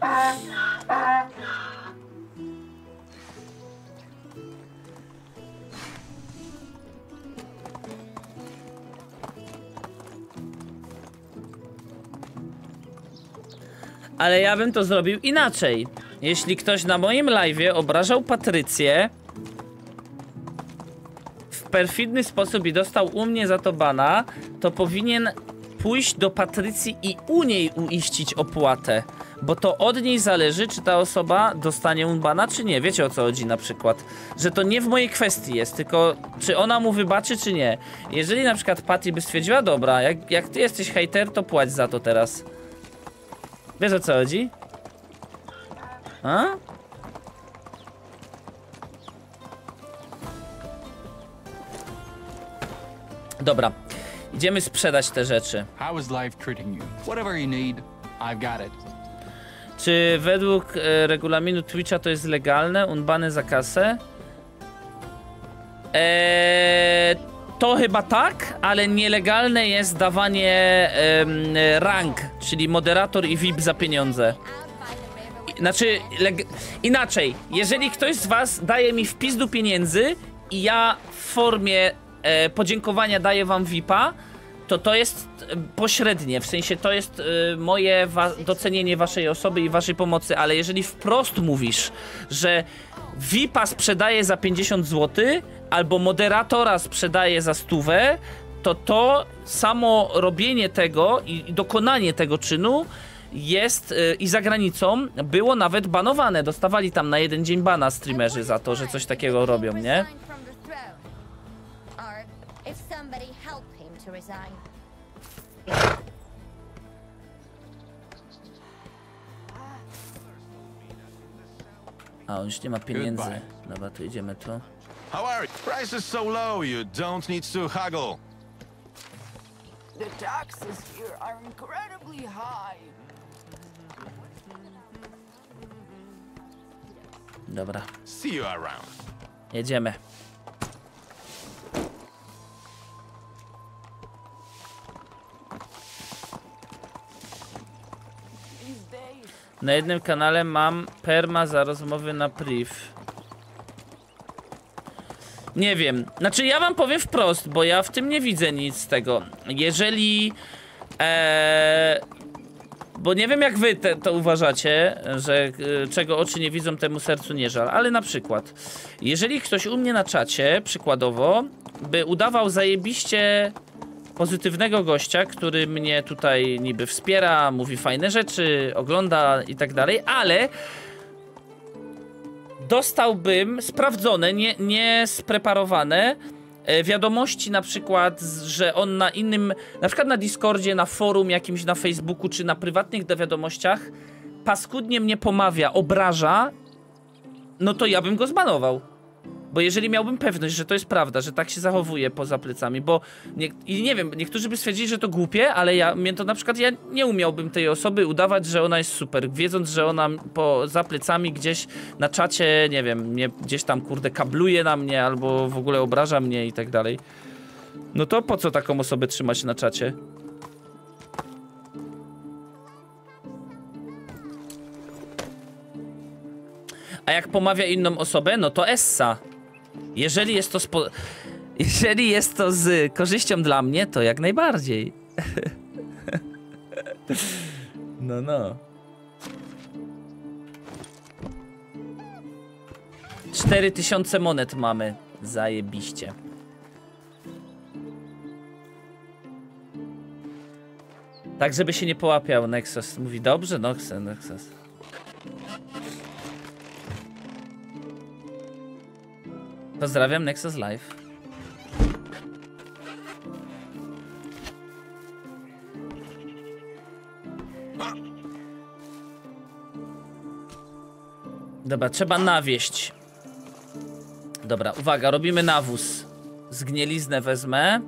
Ale ja bym to zrobił inaczej. Jeśli ktoś na moim live'ie obrażał Patrycję w perfidny sposób i dostał u mnie za to bana, to powinien pójść do Patrycji i u niej uiścić opłatę. Bo to od niej zależy, czy ta osoba dostanie unbana, czy nie. Wiecie, o co chodzi na przykład? Że to nie w mojej kwestii jest, tylko czy ona mu wybaczy, czy nie. Jeżeli na przykład Patty by stwierdziła, dobra, jak, jak ty jesteś hejter, to płać za to teraz. Wiesz, o co chodzi? A? Dobra. Idziemy sprzedać te rzeczy. How is life treating you? Whatever you need, I've got it. Czy według e, regulaminu Twitcha to jest legalne? Unbany za kasę? Eee, to chyba tak, ale nielegalne jest dawanie e, rank, czyli moderator i V I P za pieniądze. Znaczy, inaczej, jeżeli ktoś z was daje mi w pizdu pieniędzy i ja w formie e, podziękowania daję wam V I P-a, to to jest pośrednie, w sensie to jest y, moje docenienie waszej osoby i waszej pomocy, ale jeżeli wprost mówisz, że V I P-a sprzedaje za pięćdziesiąt złotych albo moderatora sprzedaje za stówę, to to samo robienie tego i, i dokonanie tego czynu jest y, i za granicą było nawet banowane. Dostawali tam na jeden dzień bana streamerzy za to, że coś takiego robią, nie? A on już nie ma pieniędzy. Dobra, to idziemy tu. How are you? Price is so low, you don't need to haggle. The taxes here are incredibly high. Dobra. See you around. Jedziemy. Na jednym kanale mam perma za rozmowy na priv. Nie wiem. Znaczy ja wam powiem wprost, bo ja w tym nie widzę nic z tego. Jeżeli... Ee, bo nie wiem jak wy te, to uważacie, że e, czego oczy nie widzą, temu sercu nie żal. Ale na przykład, jeżeli ktoś u mnie na czacie, przykładowo, by udawał zajebiście pozytywnego gościa, który mnie tutaj niby wspiera, mówi fajne rzeczy, ogląda i tak dalej, ale dostałbym sprawdzone, nie, nie spreparowane e, wiadomości na przykład, że on na innym, na przykład na Discordzie, na forum jakimś, na Facebooku, czy na prywatnych wiadomościach paskudnie mnie pomawia, obraża, no to ja bym go zbanował. Bo jeżeli miałbym pewność, że to jest prawda, że tak się zachowuje poza plecami, bo nie, i nie wiem, niektórzy by stwierdzili, że to głupie, ale ja, mnie to na przykład, ja nie umiałbym tej osoby udawać, że ona jest super, wiedząc, że ona po, za plecami gdzieś na czacie, nie wiem, mnie gdzieś tam kurde kabluje na mnie, albo w ogóle obraża mnie i tak dalej. No to po co taką osobę trzymać na czacie? A jak pomawia inną osobę, no to essa. Jeżeli jest to spo... Jeżeli jest to z korzyścią dla mnie, to jak najbardziej. No, no. cztery tysiące monet mamy. Zajebiście. Tak, żeby się nie połapiał Nexus. Mówi, dobrze, Noxe, Nexus. Pozdrawiam, Nexus Live. Dobra, trzeba nawieść. Dobra, uwaga, robimy nawóz. Zgniliznę wezmę.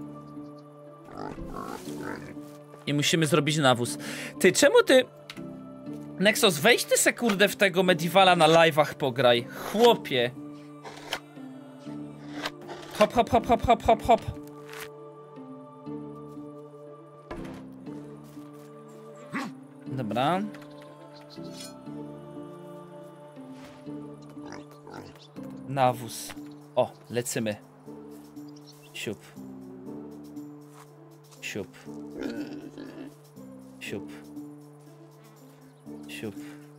I musimy zrobić nawóz. Ty, czemu ty... Nexus, wejdź ty se kurde w tego Medievala na live'ach pograj. Chłopie. Hop, hop, hop, hop, hop, hop, hop. Dobra. Nawóz. O, lecimy. Siup. Siup. Siup. Siup.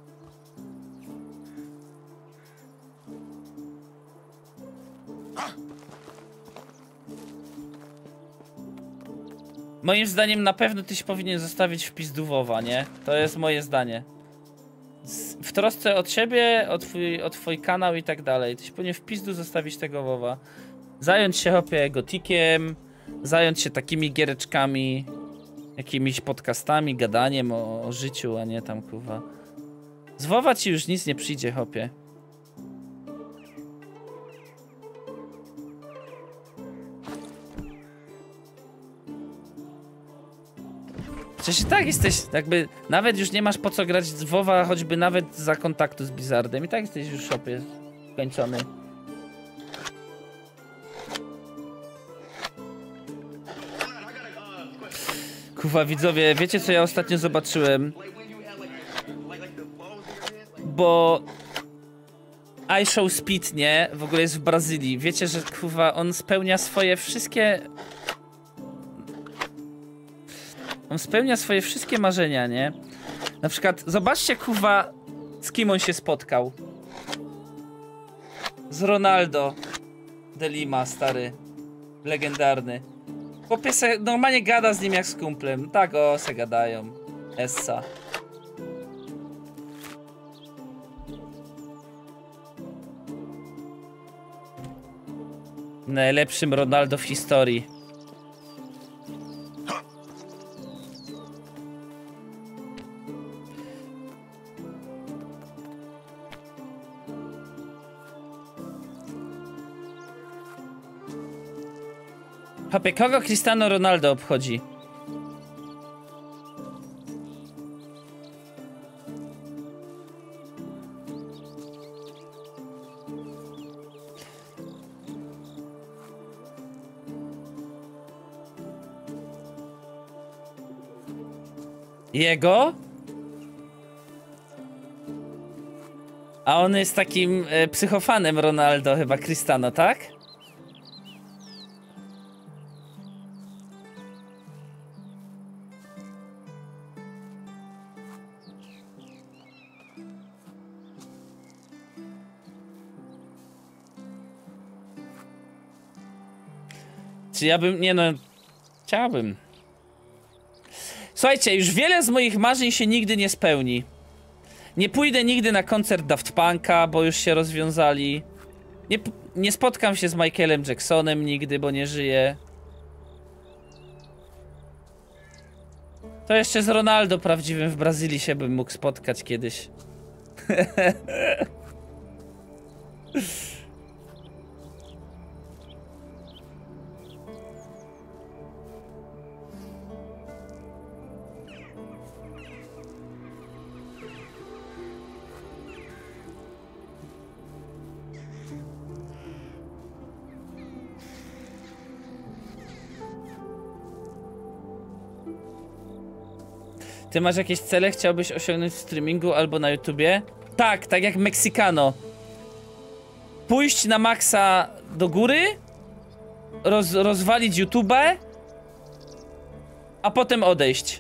Moim zdaniem na pewno tyś powinien zostawić wpis Duwowa, nie? To jest moje zdanie. Z, w trosce od siebie, o twój, o twój kanał i tak dalej. Tyś powinien w pizdu zostawić tego Wowa. Zająć się hopie gotikiem, zająć się takimi giereczkami, jakimiś podcastami, gadaniem o, o życiu, a nie tam kurwa. Z Wowa ci już nic nie przyjdzie, hopie. Przecież i tak jesteś, jakby, nawet już nie masz po co grać z WoWa, choćby nawet za kontaktu z Blizzardem. I tak jesteś już w shopie skończony. Kurwa, widzowie, wiecie co ja ostatnio zobaczyłem? Bo... iShow Speed, nie? W ogóle jest w Brazylii. Wiecie, że kurwa, on spełnia swoje wszystkie... On spełnia swoje wszystkie marzenia, nie? Na przykład, zobaczcie, kurwa, z kim on się spotkał. Z Ronaldo de Lima, stary. Legendarny. Chłopie se normalnie gada z nim jak z kumplem. Tak, o, se gadają. Essa. Najlepszym Ronaldo w historii. Chłopie, kogo Cristiano Ronaldo obchodzi? Jego? A on jest takim e, psychofanem Ronaldo, chyba Cristiano, tak? Czy ja bym... Nie no... Chciałbym. Słuchajcie, już wiele z moich marzeń się nigdy nie spełni. Nie pójdę nigdy na koncert Daft Punka, bo już się rozwiązali. Nie, nie spotkam się z Michaelem Jacksonem nigdy, bo nie żyje. To jeszcze z Ronaldo prawdziwym w Brazylii się bym mógł spotkać kiedyś. Ty masz jakieś cele, chciałbyś osiągnąć w streamingu albo na YouTubie? Tak, tak jak Mexicano. Pójść na maksa do góry, roz, rozwalić YouTubę, a potem odejść.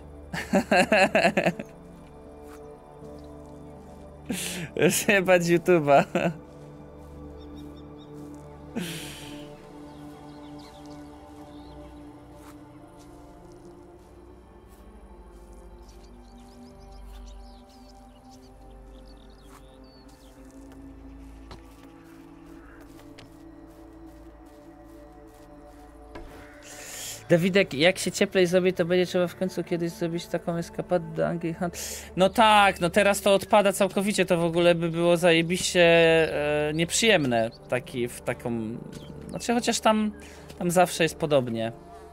Zjebać YouTuba. Dawidek, jak się cieplej zrobi, to będzie trzeba w końcu kiedyś zrobić taką eskapadę do Anglii. No tak, no teraz to odpada całkowicie, to w ogóle by było zajebiście e, nieprzyjemne, taki w taką... Znaczy chociaż tam, tam zawsze jest podobnie.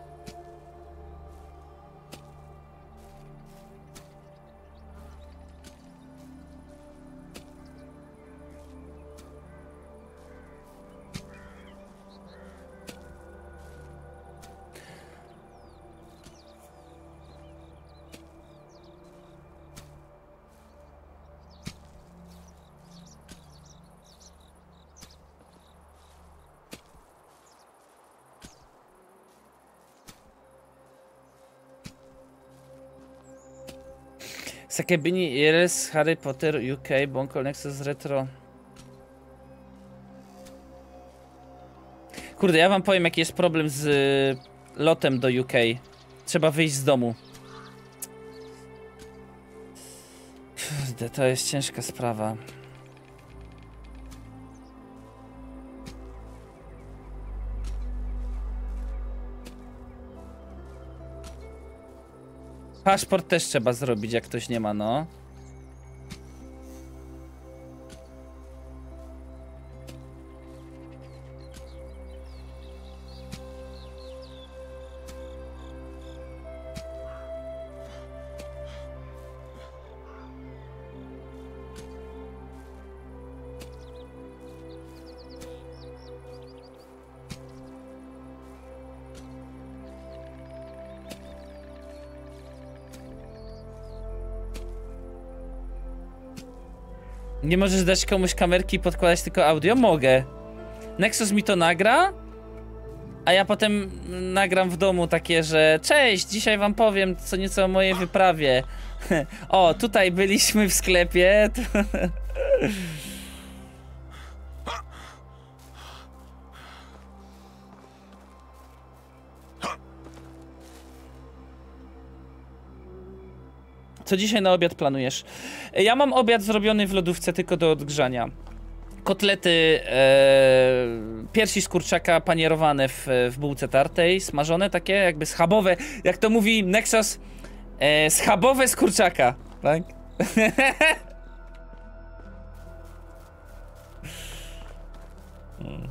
Sakebini, Iris, Harry Potter, U K, Bonkol, Nexus, Retro. Kurde, ja wam powiem, jaki jest problem z y, lotem do U K. Trzeba wyjść z domu. Kurde, to jest ciężka sprawa. Paszport też trzeba zrobić, jak ktoś nie ma, no. Nie możesz dać komuś kamerki i podkładać tylko audio? Mogę. Nexus mi to nagra a ja potem nagram w domu takie, że cześć, dzisiaj wam powiem co nieco o mojej wyprawie. O, tutaj byliśmy w sklepie. Co dzisiaj na obiad planujesz? Ja mam obiad zrobiony w lodówce tylko do odgrzania. Kotlety, e, piersi z kurczaka panierowane w, w bułce tartej, smażone takie jakby schabowe, jak to mówi Nexus, e, schabowe z kurczaka, tak? hmm.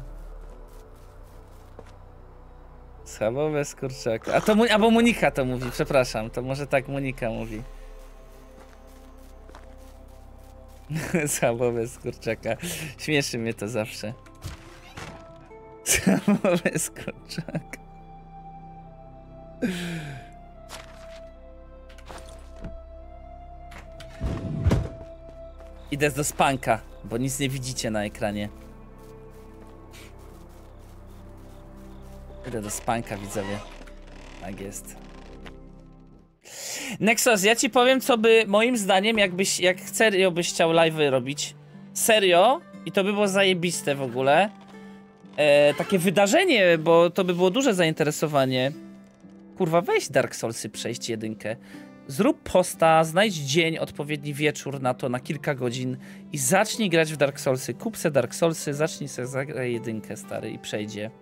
Schabowe z kurczaka, a to, albo Monika to mówi, przepraszam, to może tak Monika mówi. Schabowe z kurczaka. Śmieszy mnie to zawsze. Schabowe z kurczaka. Idę do spanka, bo nic nie widzicie na ekranie. Idę do spanka, widzowie. Tak jest. Nexus, ja ci powiem, co by moim zdaniem, jakbyś, jak serio byś chciał live'y robić, serio, i to by było zajebiste w ogóle, e, takie wydarzenie, bo to by było duże zainteresowanie. Kurwa, weź Dark Soulsy przejść jedynkę, zrób posta, znajdź dzień, odpowiedni wieczór na to, na kilka godzin i zacznij grać w Dark Soulsy, kup se Dark Soulsy, zacznij se zagrać jedynkę, stary, i przejdzie.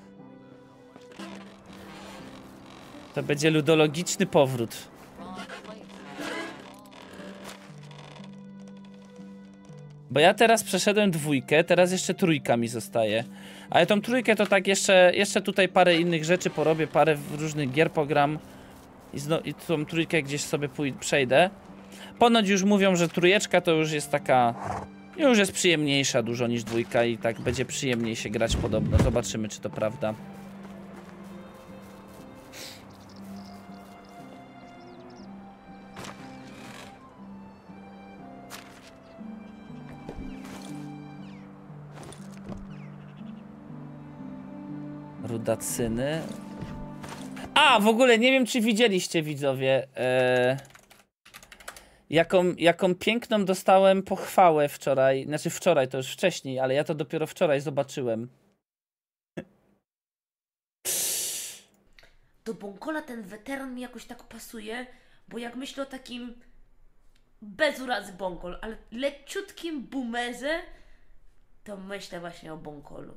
To będzie ludologiczny powrót. Bo ja teraz przeszedłem dwójkę, teraz jeszcze trójka mi zostaje. Ale tą trójkę to tak jeszcze, jeszcze tutaj parę innych rzeczy porobię, parę różnych gier pogram. I, zno, i tą trójkę gdzieś sobie pójdę, przejdę. Ponoć już mówią, że trójeczka to już jest taka... Już jest przyjemniejsza dużo niż dwójka i tak będzie przyjemniej się grać podobno. Zobaczymy, czy to prawda. Rudacyny. A, w ogóle nie wiem, czy widzieliście, widzowie, e, jaką, jaką piękną dostałem pochwałę wczoraj. Znaczy wczoraj, to już wcześniej, ale ja to dopiero wczoraj zobaczyłem. Do Bonkola ten weteran mi jakoś tak pasuje, bo jak myślę o takim, bez urazy Bonkol, ale leciutkim boomerze, to myślę właśnie o Bonkolu.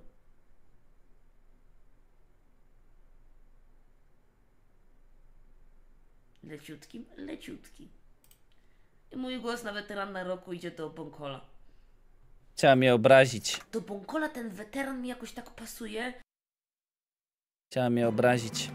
Leciutkim, leciutki. I mój głos na weterana roku idzie do Bonkola. Chciała mnie obrazić. Do Bonkola ten weteran mi jakoś tak pasuje. Chciała mnie obrazić.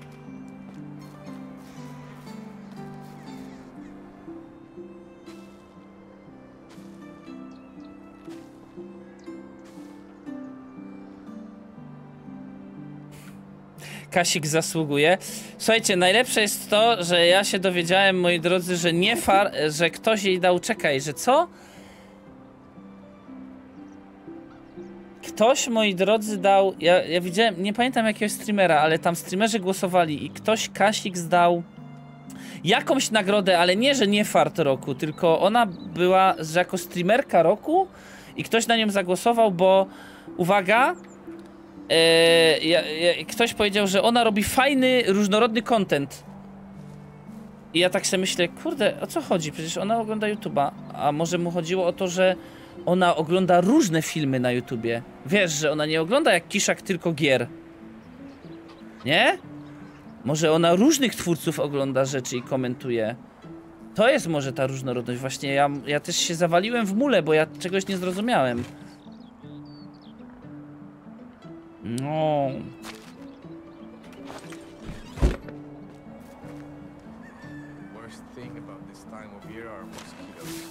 Kasik zasługuje. Słuchajcie, najlepsze jest to, że ja się dowiedziałem, moi drodzy, że nie far, że ktoś jej dał, czekaj, że co? Ktoś, moi drodzy, dał, ja, ja widziałem, nie pamiętam jakiegoś streamera, ale tam streamerzy głosowali i ktoś, Kasik, zdał jakąś nagrodę, ale nie, że nie fart roku, tylko ona była że jako streamerka roku i ktoś na nią zagłosował, bo uwaga, e, ja, ja, ktoś powiedział, że ona robi fajny, różnorodny content. I ja tak sobie myślę, kurde, o co chodzi? Przecież ona ogląda YouTube'a, a może mu chodziło o to, że ona ogląda różne filmy na YouTubie. Wiesz, że ona nie ogląda jak Kiszak tylko gier. Nie? Może ona różnych twórców ogląda rzeczy i komentuje. To jest może ta różnorodność. Właśnie ja, ja też się zawaliłem w mule, bo ja czegoś nie zrozumiałem. No. Worst thing about this time of year are mosquitoes.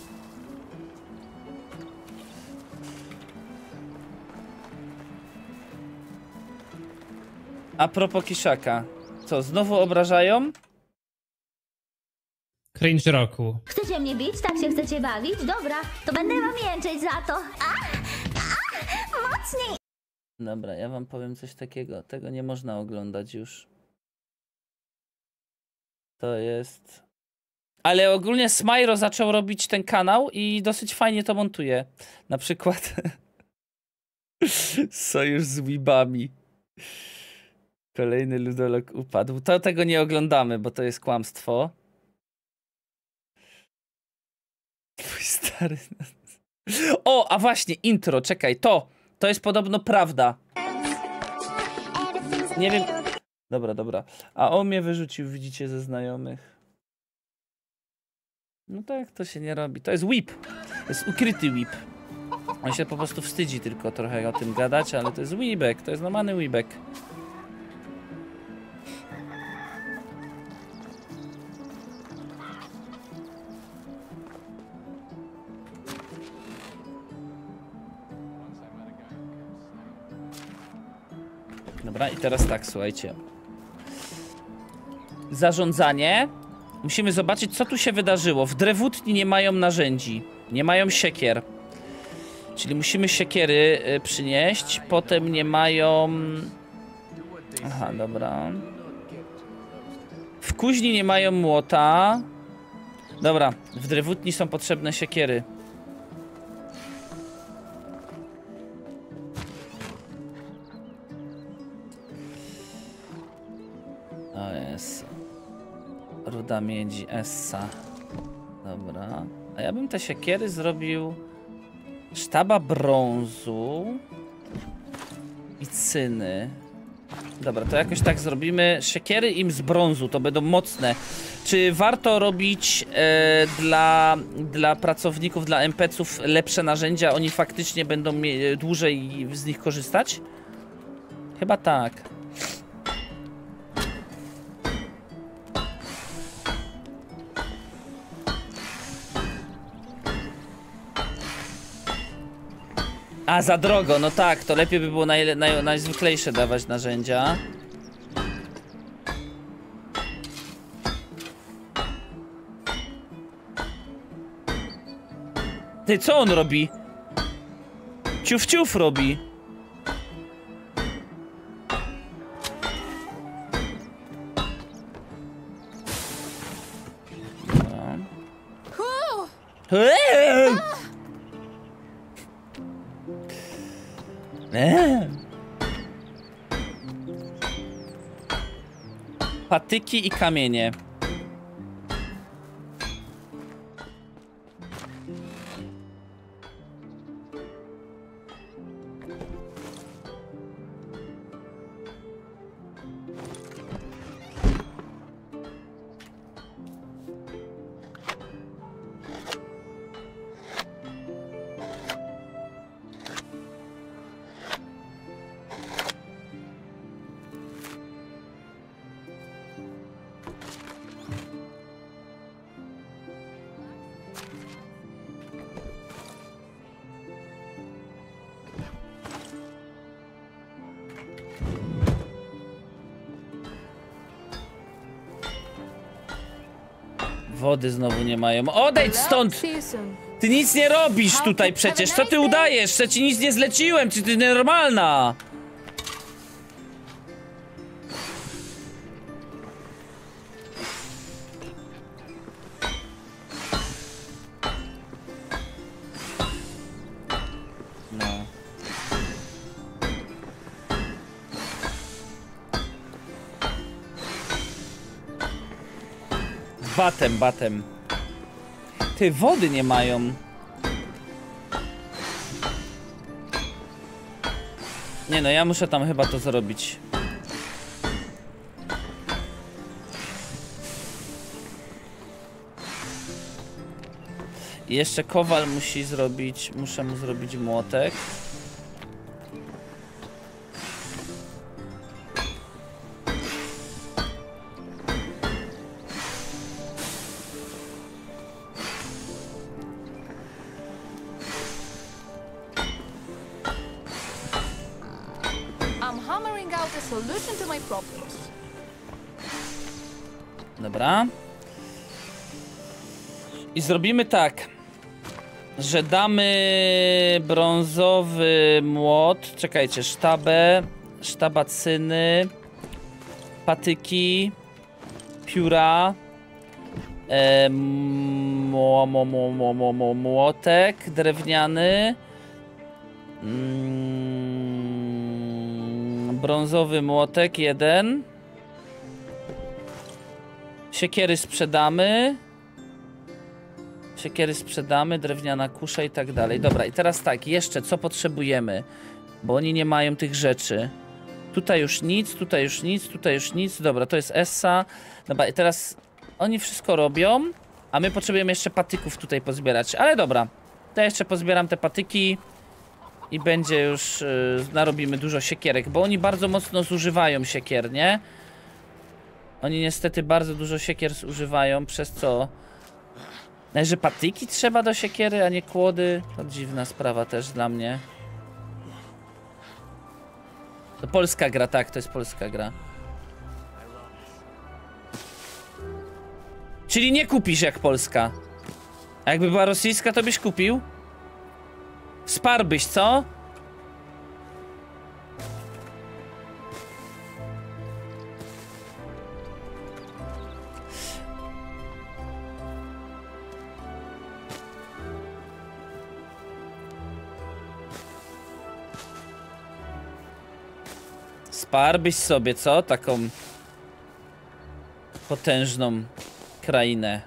A propos Kiszaka. Co, znowu obrażają? Cringe roku. Chcecie mnie bić? Tak się chcecie bawić? Dobra, to będę wam jęczeć za to. Ach, ach, mocniej! Dobra, ja wam powiem coś takiego. Tego nie można oglądać już. To jest... Ale ogólnie Smajro zaczął robić ten kanał i dosyć fajnie to montuje. Na przykład... Sojusz z Weebami. Kolejny ludolog upadł. To tego nie oglądamy, bo to jest kłamstwo. Twój stary... O, a właśnie, intro, czekaj, to, to jest podobno prawda. Nie wiem... Dobra, dobra. A on mnie wyrzucił, widzicie, ze znajomych. No tak, to się nie robi. To jest whip. To jest ukryty whip. On się po prostu wstydzi tylko trochę o tym gadać, ale to jest weebek, to jest normalny weebek. Dobra, i teraz tak, słuchajcie. Zarządzanie. Musimy zobaczyć, co tu się wydarzyło. W drewutni nie mają narzędzi. Nie mają siekier. Czyli musimy siekiery y, przynieść. Potem nie mają... Aha, dobra. W kuźni nie mają młota. Dobra, w drewutni są potrzebne siekiery. O jest. Ruda miedzi, essa. Dobra. A ja bym te siekiery zrobił... Sztaba brązu i cyny. Dobra, to jakoś tak zrobimy. Siekiery im z brązu, to będą mocne. Czy warto robić e, dla, dla pracowników, dla en pe ce ów lepsze narzędzia? Oni faktycznie będą dłużej z nich korzystać? Chyba tak. A, za drogo, no tak, to lepiej by było naj, naj, najzwyklejsze dawać narzędzia. Ty, co on robi? Ciuf ciuf robi. Eee! Eee. Patyki i kamienie. Wody znowu nie mają. Odejdź stąd! Ty nic nie robisz tutaj przecież. Co ty udajesz? Że ci nic nie zleciłem. Czy ty normalna? No. Batem, batem. Ty, wody nie mają. Nie no, ja muszę tam chyba to zrobić. I jeszcze kowal musi zrobić, muszę mu zrobić młotek. Dobra. I zrobimy tak. że damy brązowy młot. Czekajcie, sztabę, sztabacyny, patyki, pióra, e, mło, mło, mło, mło, mło, mło, młotek drewniany, mm, brązowy młotek jeden, siekiery sprzedamy. Siekiery sprzedamy, drewniana kusza i tak dalej. Dobra, i teraz tak, jeszcze co potrzebujemy? Bo oni nie mają tych rzeczy. Tutaj już nic, tutaj już nic, tutaj już nic. Dobra, to jest Essa. Dobra, i teraz oni wszystko robią, a my potrzebujemy jeszcze patyków tutaj pozbierać. Ale dobra, to ja jeszcze pozbieram te patyki i będzie już, yy, narobimy dużo siekierek, bo oni bardzo mocno zużywają siekier, nie? Oni niestety bardzo dużo siekier zużywają, przez co... No, że patyki trzeba do siekiery, a nie kłody. To dziwna sprawa też dla mnie. To polska gra, tak, to jest polska gra. Czyli nie kupisz jak polska. A jakby była rosyjska, to byś kupił? Wsparłbyś, co? Wsparłbyś sobie, co? Taką potężną krainę.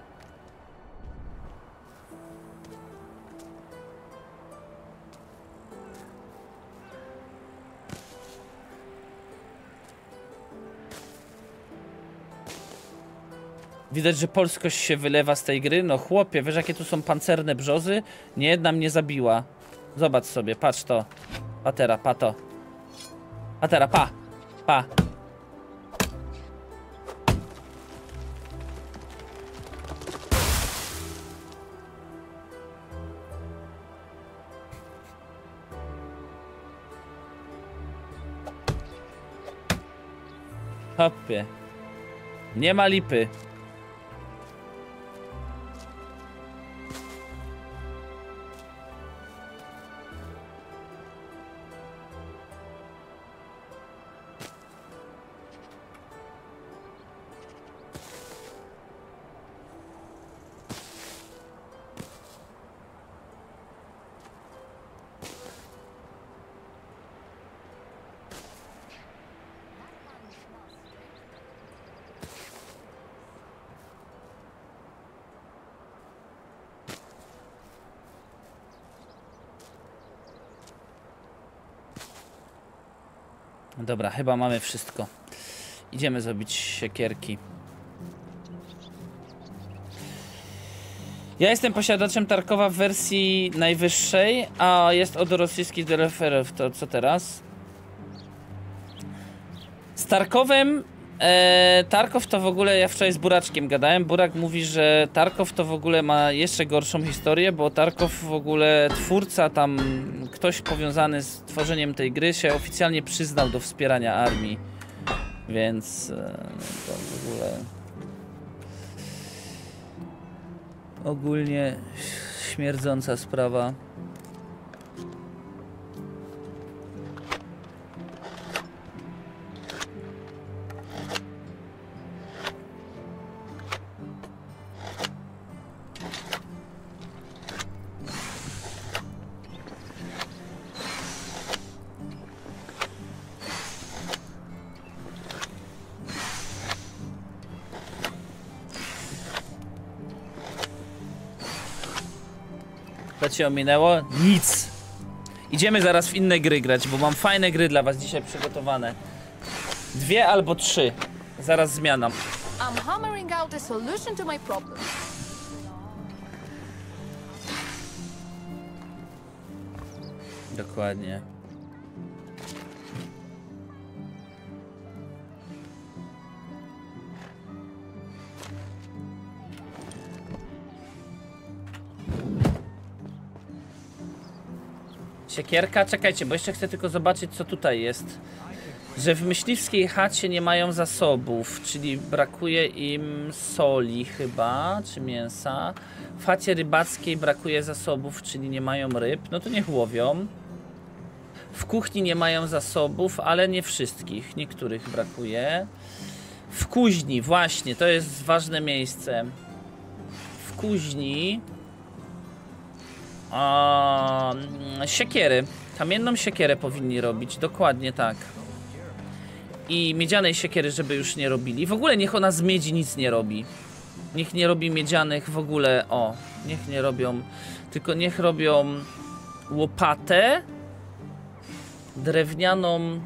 Widać, że polskość się wylewa z tej gry. No chłopie, wiesz jakie tu są pancerne brzozy? Nie jedna mnie zabiła. Zobacz sobie, patrz to. Patera, pa to. Patera, pa. Pa. Hopie. Nie ma lipy. Dobra, chyba mamy wszystko. Idziemy zrobić siekierki. Ja jestem posiadaczem Tarkowa w wersji najwyższej, a jest od rosyjskich deweloperów. To co teraz? Z Tarkowem... E, Tarkow to w ogóle, ja wczoraj z Buraczkiem gadałem. Burak mówi, że Tarkow to w ogóle ma jeszcze gorszą historię, bo Tarkow w ogóle twórca tam, ktoś powiązany z tworzeniem tej gry się oficjalnie przyznał do wspierania armii. Więc e, to w ogóle... Ogólnie śmierdząca sprawa. Co cię ominęło? Nic. Idziemy zaraz w inne gry grać, bo mam fajne gry dla was dzisiaj przygotowane. Dwie albo trzy. Zaraz zmiana. I'm hammering out a solution to my problem. Dokładnie. Siekierka? Czekajcie, bo jeszcze chcę tylko zobaczyć, co tutaj jest. że w myśliwskiej chacie nie mają zasobów, czyli brakuje im soli chyba, czy mięsa. W chacie rybackiej brakuje zasobów, czyli nie mają ryb, no to niech łowią. W kuchni nie mają zasobów, ale nie wszystkich, niektórych brakuje. W kuźni, właśnie, to jest ważne miejsce. W kuźni... A, siekiery. Kamienną siekierę powinni robić, dokładnie tak. I miedzianej siekiery, żeby już nie robili. W ogóle niech ona z miedzi nic nie robi. Niech nie robi miedzianych w ogóle, o. Niech nie robią, tylko niech robią łopatę. Drewnianą.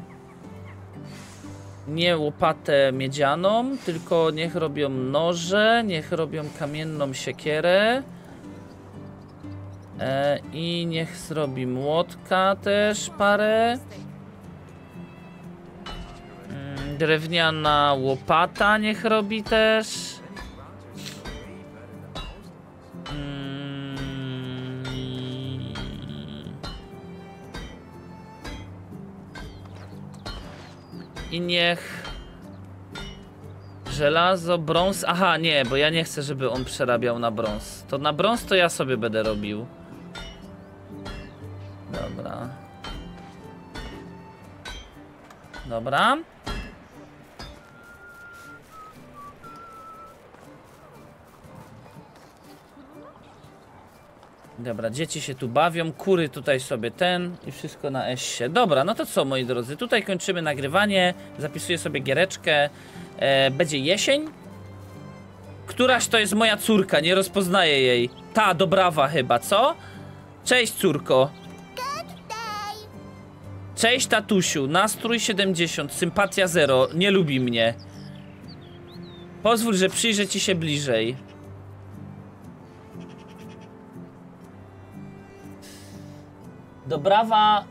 Nie łopatę miedzianą, tylko niech robią noże, niech robią kamienną siekierę. E, I niech zrobi młotka też parę. Mm, drewniana łopata niech robi też. Mm. I niech... Żelazo, brąz... Aha, nie, bo ja nie chcę, żeby on przerabiał na brąz. To na brąz to ja sobie będę robił. Dobra. Dobra. Dobra, dzieci się tu bawią, kury tutaj sobie ten i wszystko na esie. Dobra, no to co, moi drodzy, tutaj kończymy nagrywanie. Zapisuję sobie giereczkę. E, będzie jesień. Któraś to jest moja córka, nie rozpoznaję jej. Ta, Dobrawa chyba, co? Cześć, córko. Cześć, tatusiu. Nastrój siedemdziesiąt, sympatia zero. Nie lubi mnie. Pozwól, że przyjrzę ci się bliżej. Dobrawa...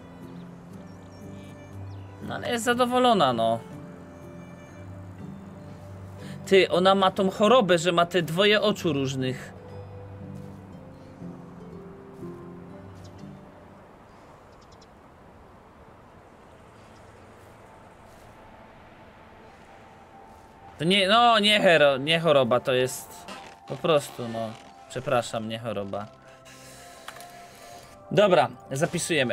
No ale jest zadowolona, no. Ty, ona ma tą chorobę, że ma te dwoje oczu różnych. To nie, no nie hero, nie choroba, to jest po prostu, no. Przepraszam, nie choroba. Dobra, zapisujemy.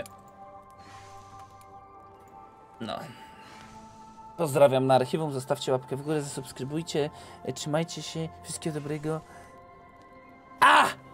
No. Pozdrawiam na archiwum, zostawcie łapkę w górę, zasubskrybujcie, trzymajcie się, wszystkiego dobrego. A!